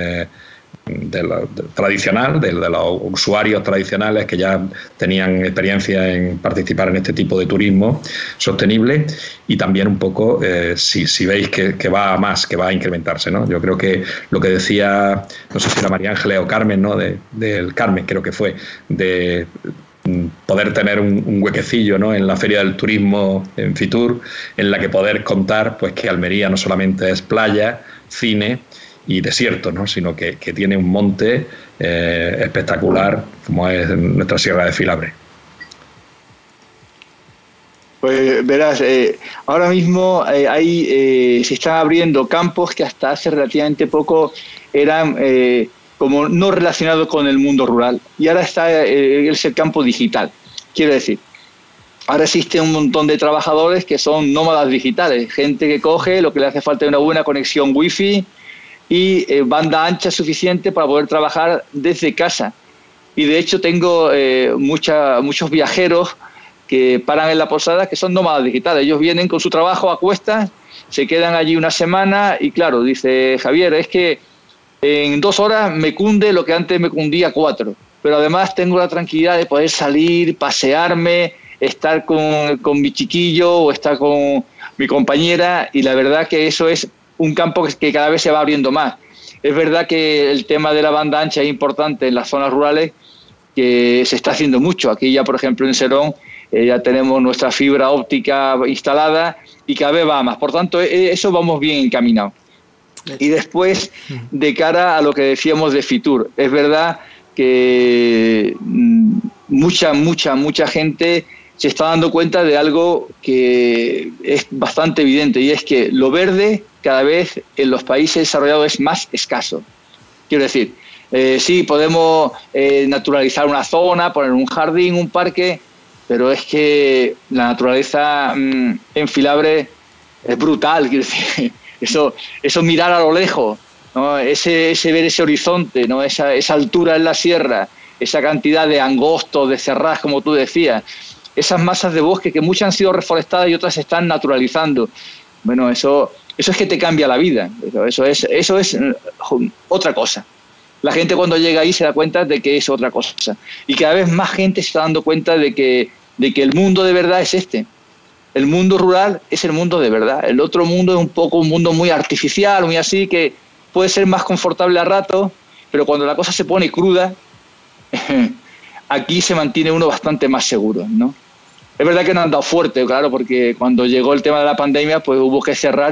tradicional, de los usuarios tradicionales que ya tenían experiencia en participar en este tipo de turismo sostenible, y también un poco si veis que va a más, que va a incrementarse, ¿no? Yo creo que lo que decía, no sé si era María Ángeles o Carmen, ¿no?, del Carmen, creo que fue, de poder tener un huequecillo, ¿no?, en la Feria del Turismo en Fitur, en la que poder contar pues que Almería no solamente es playa, cine y desierto, ¿no?, sino que tiene un monte espectacular como es nuestra Sierra de Filabre. Pues verás, ahora mismo se están abriendo campos que hasta hace relativamente poco eran como no relacionados con el mundo rural, y ahora está el campo digital. Quiero decir, ahora existe un montón de trabajadores que son nómadas digitales, gente que coge lo que le hace falta, una buena conexión wifi y banda ancha suficiente para poder trabajar desde casa. Y de hecho tengo muchos viajeros que paran en la posada que son nómadas digitales. Ellos vienen con su trabajo a cuestas, se quedan allí una semana y claro, dice Javier, es que en 2 horas me cunde lo que antes me cundía 4, pero además tengo la tranquilidad de poder salir, pasearme, estar con mi chiquillo o estar con mi compañera, y la verdad que eso es un campo que cada vez se va abriendo más. Es verdad que el tema de la banda ancha es importante en las zonas rurales, que se está haciendo mucho. Aquí ya, por ejemplo, en Serón ya tenemos nuestra fibra óptica instalada y cada vez va más. Por tanto, eso vamos bien encaminados. Y después, de cara a lo que decíamos de Fitur, es verdad que mucha gente se está dando cuenta de algo que es bastante evidente, y es que lo verde cada vez en los países desarrollados es más escaso. Quiero decir, sí, podemos naturalizar una zona, poner un jardín, un parque, pero es que la naturaleza en Filabre es brutal. Quiero decir, eso mirar a lo lejos, ¿no? Ese ver ese horizonte, ¿no? Esa altura en la sierra, esa cantidad de angostos, de cerradas, como tú decías, esas masas de bosque que muchas han sido reforestadas y otras se están naturalizando. Bueno, eso es que te cambia la vida. Eso es otra cosa. La gente cuando llega ahí se da cuenta de que es otra cosa. Y cada vez más gente se está dando cuenta de que el mundo de verdad es este. El mundo rural es el mundo de verdad. El otro mundo es un mundo muy artificial, muy así, que puede ser más confortable a rato, pero cuando la cosa se pone cruda, aquí se mantiene uno bastante más seguro, ¿no? Es verdad que no han dado fuerte, claro, porque cuando llegó el tema de la pandemia, pues hubo que cerrar.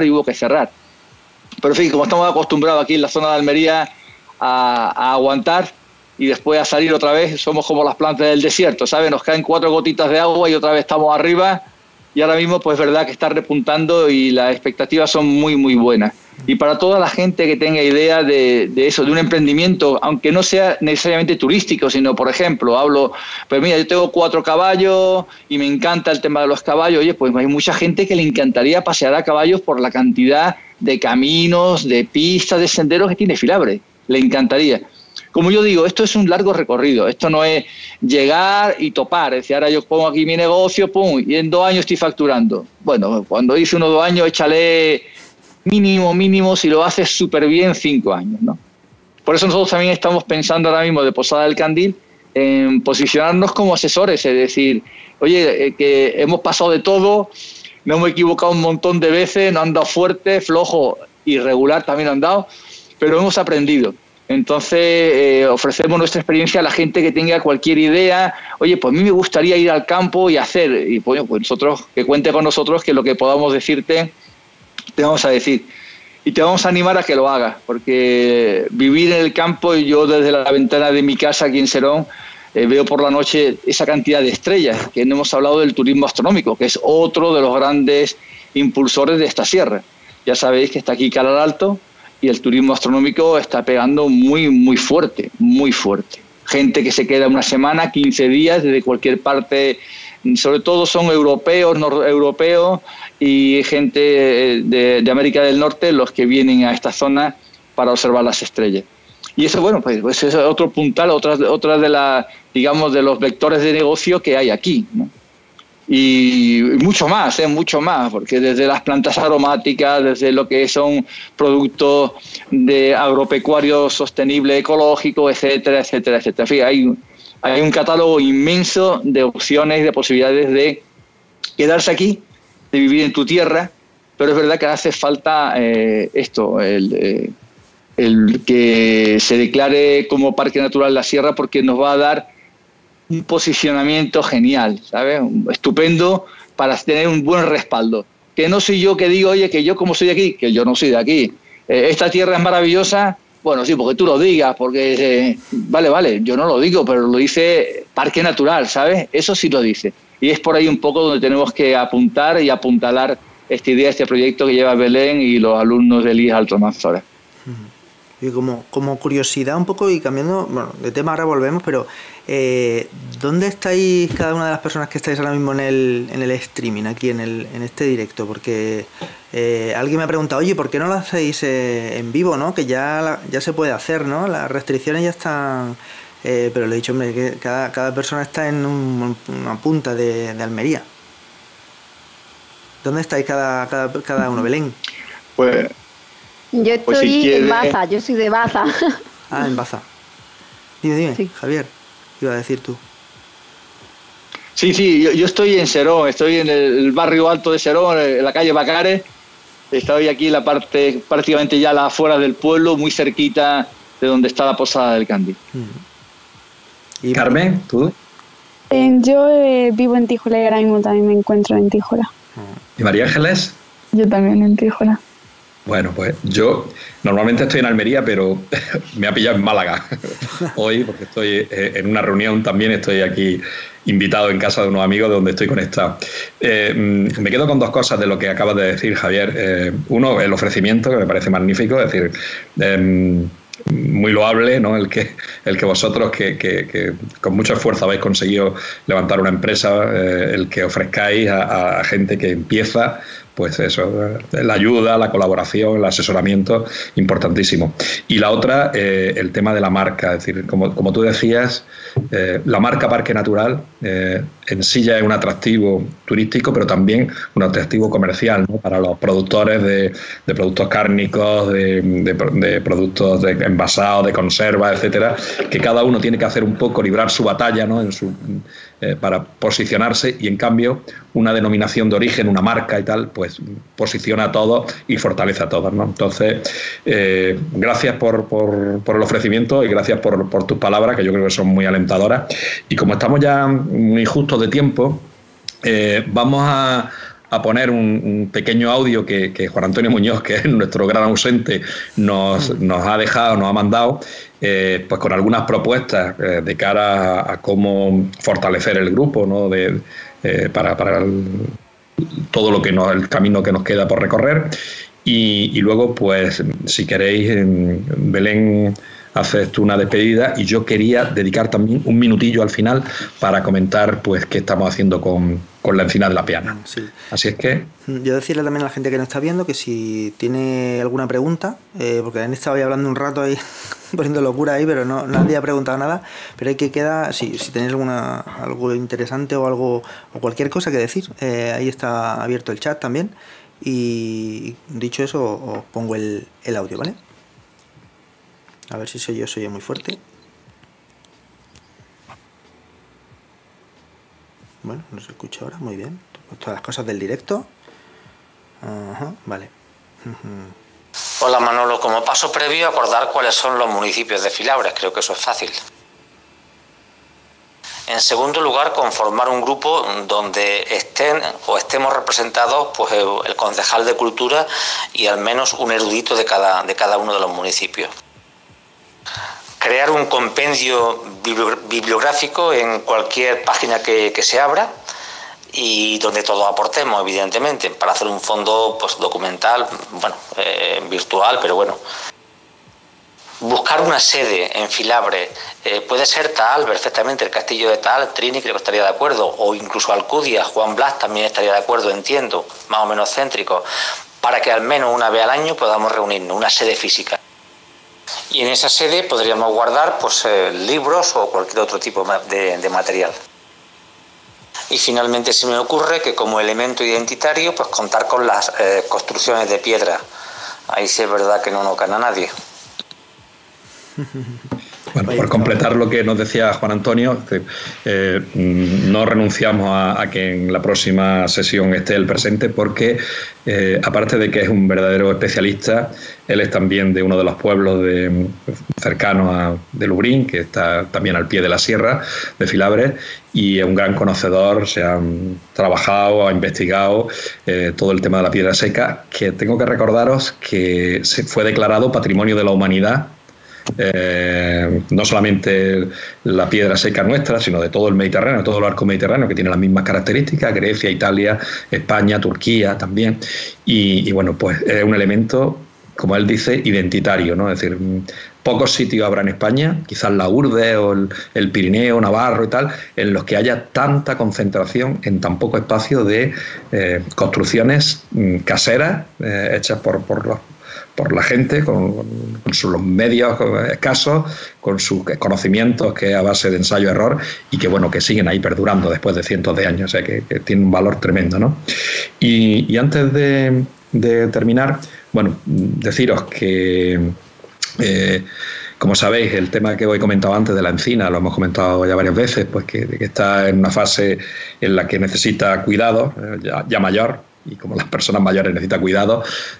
Pero en fin, como estamos acostumbrados aquí en la zona de Almería a aguantar y después a salir otra vez, somos como las plantas del desierto, ¿sabes? Nos caen 4 gotitas de agua y otra vez estamos arriba, y ahora mismo pues es verdad que está repuntando y las expectativas son muy, muy buenas. Y para toda la gente que tenga idea de eso, de un emprendimiento, aunque no sea necesariamente turístico, sino, por ejemplo, pues mira, yo tengo 4 caballos y me encanta el tema de los caballos. Oye, pues hay mucha gente que le encantaría pasear a caballos por la cantidad de caminos, de pistas, de senderos que tiene Filabre. Le encantaría. Como yo digo, esto es un largo recorrido. Esto no es llegar y topar. Es decir, ahora yo pongo aquí mi negocio, pum, y en 2 años estoy facturando. Bueno, cuando hice 1 o 2 años, échale mínimo, si lo haces súper bien, 5 años, ¿no? Por eso nosotros también estamos pensando ahora mismo de Posada del Candil en posicionarnos como asesores, es decir, oye, que hemos pasado de todo, nos hemos equivocado un montón de veces, nos han dado fuerte, flojo y regular también han dado, pero hemos aprendido. Entonces ofrecemos nuestra experiencia a la gente que tenga cualquier idea. Oye, pues a mí me gustaría ir al campo y hacer, y pues nosotros, que cuente con nosotros, que lo que podamos decirte, te vamos a decir. Y te vamos a animar a que lo hagas, porque vivir en el campo, y yo desde la ventana de mi casa aquí en Serón, veo por la noche esa cantidad de estrellas, que no hemos hablado del turismo astronómico, que es otro de los grandes impulsores de esta sierra. Ya sabéis que está aquí Calar Alto, y el turismo astronómico está pegando muy, muy fuerte, muy fuerte. Gente que se queda una semana, 15 días, desde cualquier parte, sobre todo son europeos, noreuropeos y gente de América del Norte los que vienen a esta zona para observar las estrellas. Y eso, bueno, pues es otro puntal, otra de las, digamos, de los vectores de negocio que hay aquí, ¿no? Y mucho más, porque desde las plantas aromáticas, desde lo que son productos de agropecuario sostenible, ecológico, etcétera, etcétera, etcétera. En fin, hay un catálogo inmenso de opciones y de posibilidades de quedarse aquí, de vivir en tu tierra, pero es verdad que hace falta el que se declare como Parque Natural la Sierra, porque nos va a dar un posicionamiento genial, ¿sabes? Estupendo para tener un buen respaldo. Que no soy yo que digo, oye, que yo como soy de aquí, que yo no soy de aquí. Esta tierra es maravillosa, bueno, sí, porque tú lo digas, porque vale, yo no lo digo, pero lo dice Parque Natural, ¿sabes? Eso sí lo dice. Y es por ahí un poco donde tenemos que apuntar y apuntalar esta idea, este proyecto que lleva Belén y los alumnos del IES Alto Manzora. Y como curiosidad un poco, y cambiando, bueno, de tema ahora volvemos, pero ¿dónde estáis cada una de las personas que estáis ahora mismo en el streaming, aquí en este directo? Porque alguien me ha preguntado, oye, ¿por qué no lo hacéis en vivo, no? Que ya se puede hacer, ¿no? Las restricciones ya están, pero le he dicho, hombre, que cada persona está en una punta de Almería. ¿Dónde estáis cada uno, Belén? Pues yo estoy en Baza, yo soy de Baza. Ah, en Baza. Dime, sí. Javier, ¿qué iba a decir tú? Sí, yo estoy en Serón, estoy en el barrio alto de Serón, en la calle Bacares. Estoy aquí en la parte, prácticamente ya la afuera del pueblo, muy cerquita de donde está la Posada del Candi. ¿Y Carmen, tú? Yo vivo en Tíjola y ahora mismo también me encuentro en Tíjola. ¿Y María Ángeles? Yo también en Tíjola. Bueno, pues yo normalmente estoy en Almería, pero me ha pillado en Málaga hoy, porque estoy en una reunión también, estoy aquí invitado en casa de unos amigos de donde estoy conectado. Me quedo con dos cosas de lo que acabas de decir, Javier. Uno, el ofrecimiento, que me parece magnífico, es decir, muy loable, ¿no? El que vosotros que con mucho esfuerzo habéis conseguido levantar una empresa, el que ofrezcáis a gente que empieza, pues eso, la ayuda, la colaboración, el asesoramiento, importantísimo. Y la otra, el tema de la marca, es decir, como tú decías, la marca Parque Natural en sí ya es un atractivo turístico, pero también un atractivo comercial, ¿no? Para los productores de productos cárnicos, de productos envasados, de conservas, etcétera, que cada uno tiene que hacer un poco, librar su batalla, ¿no? Para posicionarse, y en cambio una denominación de origen, una marca y tal, pues posiciona a todos y fortalece a todos, ¿no? Entonces, gracias por el ofrecimiento y gracias por tus palabras, que yo creo que son muy alentadoras. Y como estamos ya muy justos de tiempo, vamos a poner un pequeño audio que Juan Antonio Muñoz, que es nuestro gran ausente, nos ha dejado, nos ha mandado, pues con algunas propuestas de cara a cómo fortalecer el grupo, ¿no? Para todo lo que el camino que nos queda por recorrer. Y luego, pues, si queréis, Belén, haces tú una despedida, y yo quería dedicar también un minutillo al final para comentar, pues, qué estamos haciendo con la Encina de la Piana. Sí. Así es que... Yo decirle también a la gente que nos está viendo que si tiene alguna pregunta, porque han estado ahí hablando un rato ahí, poniendo locura ahí, pero nadie ha preguntado nada, pero hay que quedar, si tenéis algo interesante o algo, o cualquier cosa que decir, ahí está abierto el chat también, y dicho eso, os pongo el audio, ¿vale? A ver si soy yo muy fuerte. Bueno, no se escucha ahora, muy bien. Todas las cosas del directo. Ajá, vale. Hola Manolo, como paso previo acordar cuáles son los municipios de Filabres, creo que eso es fácil. En segundo lugar, conformar un grupo donde estemos representados pues, el concejal de Cultura y al menos un erudito de cada uno de los municipios. Crear un compendio bibliográfico en cualquier página que se abra y donde todos aportemos, evidentemente, para hacer un fondo pues, documental, bueno, virtual, pero bueno. Buscar una sede en Filabres, puede ser Taal, perfectamente, el castillo de Taal, Trini creo que estaría de acuerdo, o incluso Alcudia, Juan Blas también estaría de acuerdo, entiendo, más o menos céntrico, para que al menos una vez al año podamos reunirnos, una sede física. Y en esa sede podríamos guardar pues, libros o cualquier otro tipo de material. Y finalmente se me ocurre que como elemento identitario, pues contar con las construcciones de piedra. Ahí sí es verdad que no nos gana nadie. Bueno, por completar lo que nos decía Juan Antonio, no renunciamos a que en la próxima sesión esté él presente porque, aparte de que es un verdadero especialista, él es también de uno de los pueblos cercanos de Lubrín, que está también al pie de la sierra de Filabres, y es un gran conocedor, se ha trabajado, ha investigado todo el tema de la piedra seca, que tengo que recordaros que se fue declarado Patrimonio de la Humanidad. No solamente la piedra seca nuestra, sino de todo el Mediterráneo, todo el arco mediterráneo, que tiene las mismas características, Grecia, Italia, España, Turquía también, y bueno, pues es un elemento, como él dice, identitario, ¿no? Es decir, pocos sitios habrá en España, quizás la Urbe o el Pirineo, Navarro y tal, en los que haya tanta concentración en tan poco espacio de construcciones caseras hechas por la gente, con sus medios escasos, con sus conocimientos que es a base de ensayo-error y que bueno, que siguen ahí perdurando después de cientos de años, o sea que tienen un valor tremendo, ¿no? Y antes de terminar, bueno, deciros que como sabéis, el tema que os he comentado antes de la encina, lo hemos comentado ya varias veces, pues que está en una fase en la que necesita cuidado, ya mayor, y como las personas mayores necesitan cuidado,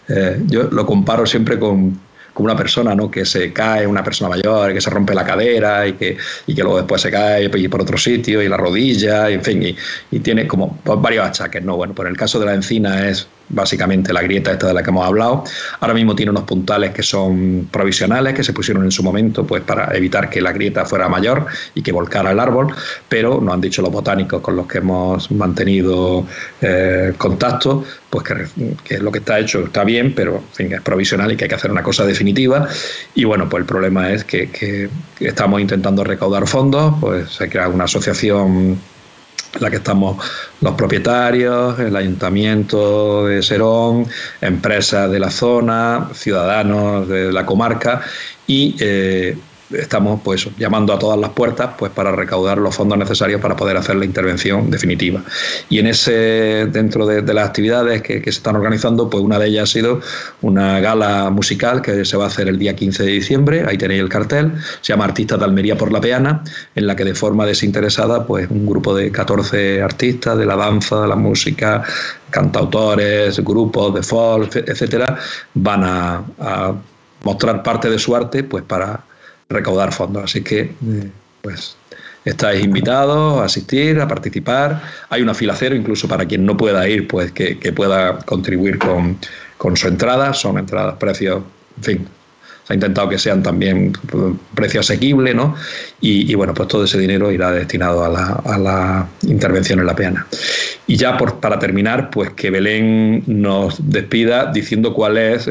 yo lo comparo siempre con una persona, ¿no? Que se cae, una persona mayor, que se rompe la cadera y que luego después se cae por otro sitio y la rodilla, y en fin, y tiene como varios achaques, ¿no? Bueno, pues en el caso de la encina es básicamente la grieta esta de la que hemos hablado. Ahora mismo tiene unos puntales que son provisionales, que se pusieron en su momento pues para evitar que la grieta fuera mayor y que volcara el árbol, pero nos han dicho los botánicos con los que hemos mantenido contacto, pues que lo que está hecho está bien, pero en fin, es provisional y que hay que hacer una cosa definitiva. Y bueno, pues el problema es que estamos intentando recaudar fondos, pues se crea una asociación en la que estamos los propietarios, el Ayuntamiento de Serón, empresas de la zona, ciudadanos de la comarca y estamos pues llamando a todas las puertas pues para recaudar los fondos necesarios para poder hacer la intervención definitiva. Y en dentro de las actividades que se están organizando, pues una de ellas ha sido una gala musical que se va a hacer el día 15 de diciembre, ahí tenéis el cartel, se llama Artistas de Almería por la Peana, en la que de forma desinteresada pues un grupo de 14 artistas de la danza, de la música, cantautores, grupos de folk, etcétera, van a mostrar parte de su arte pues para recaudar fondos, así que pues estáis invitados a asistir, a participar. Hay una fila cero, incluso para quien no pueda ir, pues que pueda contribuir con su entrada. Son entradas, precios, en fin, se ha intentado que sean también precios asequibles, ¿no? Y bueno, pues todo ese dinero irá destinado a la intervención en la Peana. Y ya para terminar, pues que Belén nos despida diciendo cuál es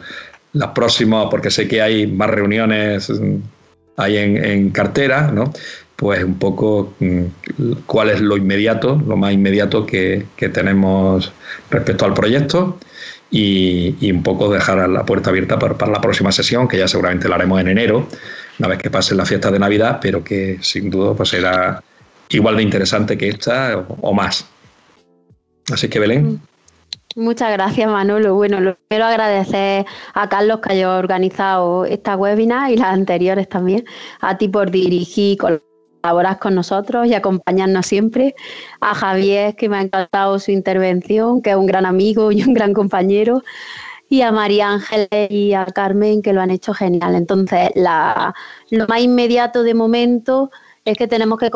las próximas, porque sé que hay más reuniones ahí en cartera, ¿no? Pues un poco cuál es lo más inmediato que tenemos respecto al proyecto y un poco dejar la puerta abierta para la próxima sesión, que ya seguramente la haremos en enero, una vez que pasen las fiestas de Navidad, pero que sin duda pues será igual de interesante que esta o más. Así que Belén. Muchas gracias, Manolo. Bueno, lo quiero agradecer a Carlos que haya organizado esta webinar y las anteriores también, a ti por dirigir, colaborar con nosotros y acompañarnos siempre, a Javier, que me ha encantado su intervención, que es un gran amigo y un gran compañero, y a María Ángeles y a Carmen, que lo han hecho genial. Entonces, lo más inmediato de momento es que tenemos que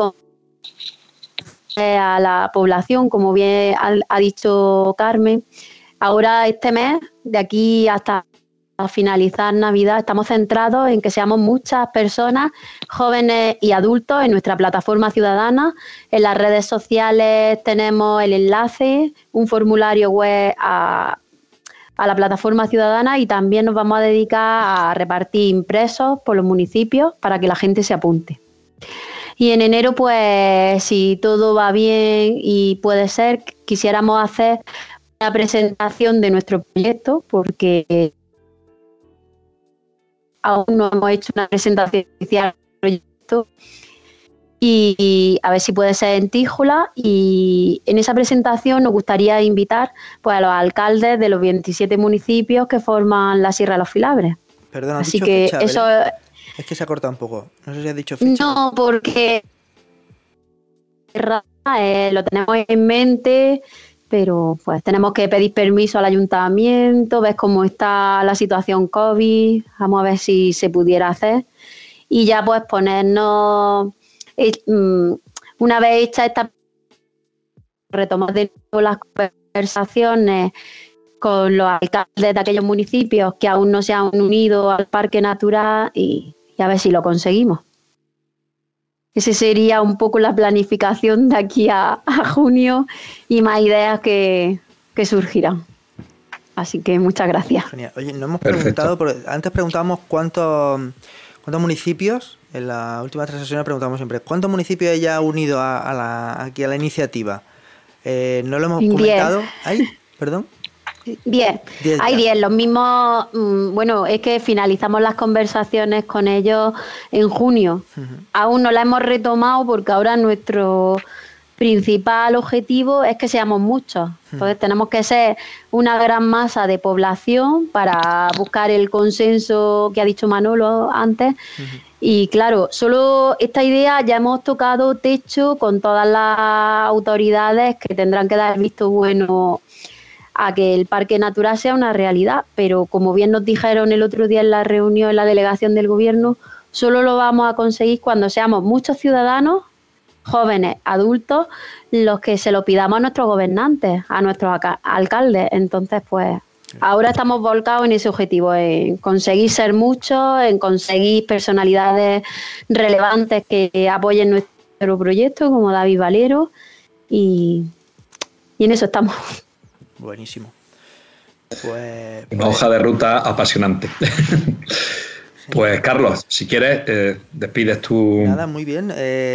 a la población, como bien ha dicho Carmen. Ahora este mes, de aquí hasta finalizar Navidad, estamos centrados en que seamos muchas personas, jóvenes y adultos, en nuestra plataforma ciudadana. En las redes sociales tenemos el enlace, un formulario web a la plataforma ciudadana, y también nos vamos a dedicar a repartir impresos por los municipios para que la gente se apunte. Y en enero, pues, si todo va bien y puede ser, quisiéramos hacer una presentación de nuestro proyecto, porque aún no hemos hecho una presentación oficial del proyecto, y a ver si puede ser en Tíjola. Y en esa presentación nos gustaría invitar, pues, a los alcaldes de los 27 municipios que forman la Sierra de los Filabres. Perdona, así que fecha, eso... Es que se ha cortado un poco. No sé si has dicho fecha. No, porque lo tenemos en mente, pero pues tenemos que pedir permiso al ayuntamiento, ver cómo está la situación COVID, vamos a ver si se pudiera hacer. Y ya pues ponernos, una vez hecha esta, retomar de nuevo las conversaciones con los alcaldes de aquellos municipios que aún no se han unido al Parque Natural, y a ver si lo conseguimos. Esa sería un poco la planificación de aquí a junio, y más ideas que surgirán. Así que muchas gracias. Genial. Oye, no hemos preguntado, antes preguntábamos cuántos municipios, en la última 3 sesiones preguntamos siempre, ¿cuántos municipios hay ya unido aquí a la iniciativa? ¿No lo hemos comentado? ¿Hay? ¿Perdón? 10. Hay 10, los mismos. Bueno, es que finalizamos las conversaciones con ellos en junio. Aún no la hemos retomado porque ahora nuestro principal objetivo es que seamos muchos. Entonces tenemos que ser una gran masa de población para buscar el consenso que ha dicho Manolo antes. Y claro, solo esta idea ya hemos tocado techo con todas las autoridades que tendrán que dar visto bueno a que el Parque Natural sea una realidad, pero como bien nos dijeron el otro día en la reunión en la delegación del Gobierno, solo lo vamos a conseguir cuando seamos muchos ciudadanos, jóvenes, adultos, los que se lo pidamos a nuestros gobernantes, a nuestros alcaldes. Entonces, pues, ahora estamos volcados en ese objetivo, en conseguir ser muchos, en conseguir personalidades relevantes que apoyen nuestro proyecto, como David Valero, y en eso estamos. Buenísimo. Pues, una hoja de ruta apasionante. Pues Carlos, si quieres, despides tú. Nada, muy bien.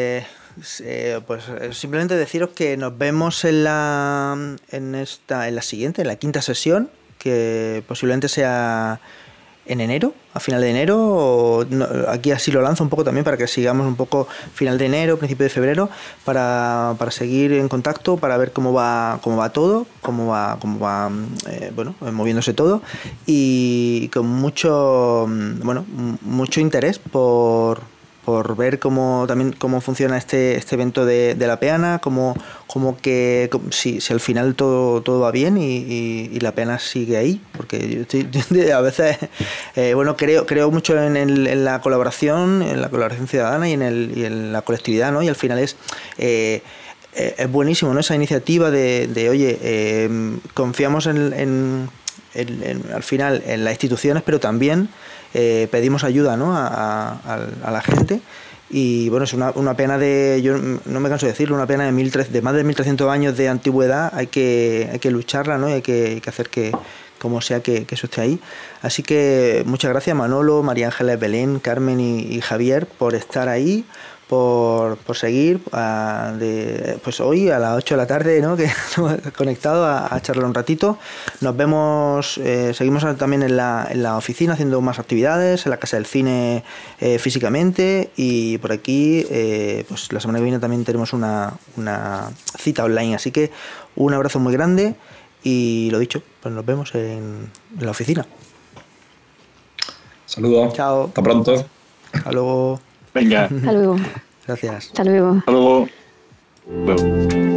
Pues simplemente deciros que nos vemos en la siguiente, en la 5ª sesión, que posiblemente sea en enero, a final de enero, o no, aquí así lo lanzo un poco también para que sigamos un poco final de enero, principio de febrero, para seguir en contacto, para ver cómo va todo, cómo va moviéndose todo, y con mucho interés por ver cómo funciona este evento de la peana, si al final todo va bien y la peana sigue ahí, porque yo a veces creo mucho en la colaboración ciudadana y en la colectividad, ¿no? Y al final es buenísimo, ¿no? Esa iniciativa de oye, confiamos al final en las instituciones, pero también pedimos ayuda, ¿no? a la gente. Y bueno, es una pena yo no me canso de decirlo, una pena de más de 1300 años de antigüedad. Hay que lucharla, ¿no? Y hay que hacer que como sea que eso esté ahí. Así que muchas gracias Manolo, María Ángeles, Belén, Carmen y Javier por estar ahí, por seguir pues hoy a las 8 de la tarde, ¿no? Que estamos conectados a charlar un ratito. Nos vemos, seguimos también en la oficina haciendo más actividades, en la Casa del Cine físicamente, y por aquí pues la semana que viene también tenemos una cita online. Así que un abrazo muy grande y lo dicho, pues nos vemos en la oficina. Saludos. Chao. Hasta pronto. Hasta luego. Venga. Hasta luego. Gracias. Hasta luego. Hasta luego. Bueno.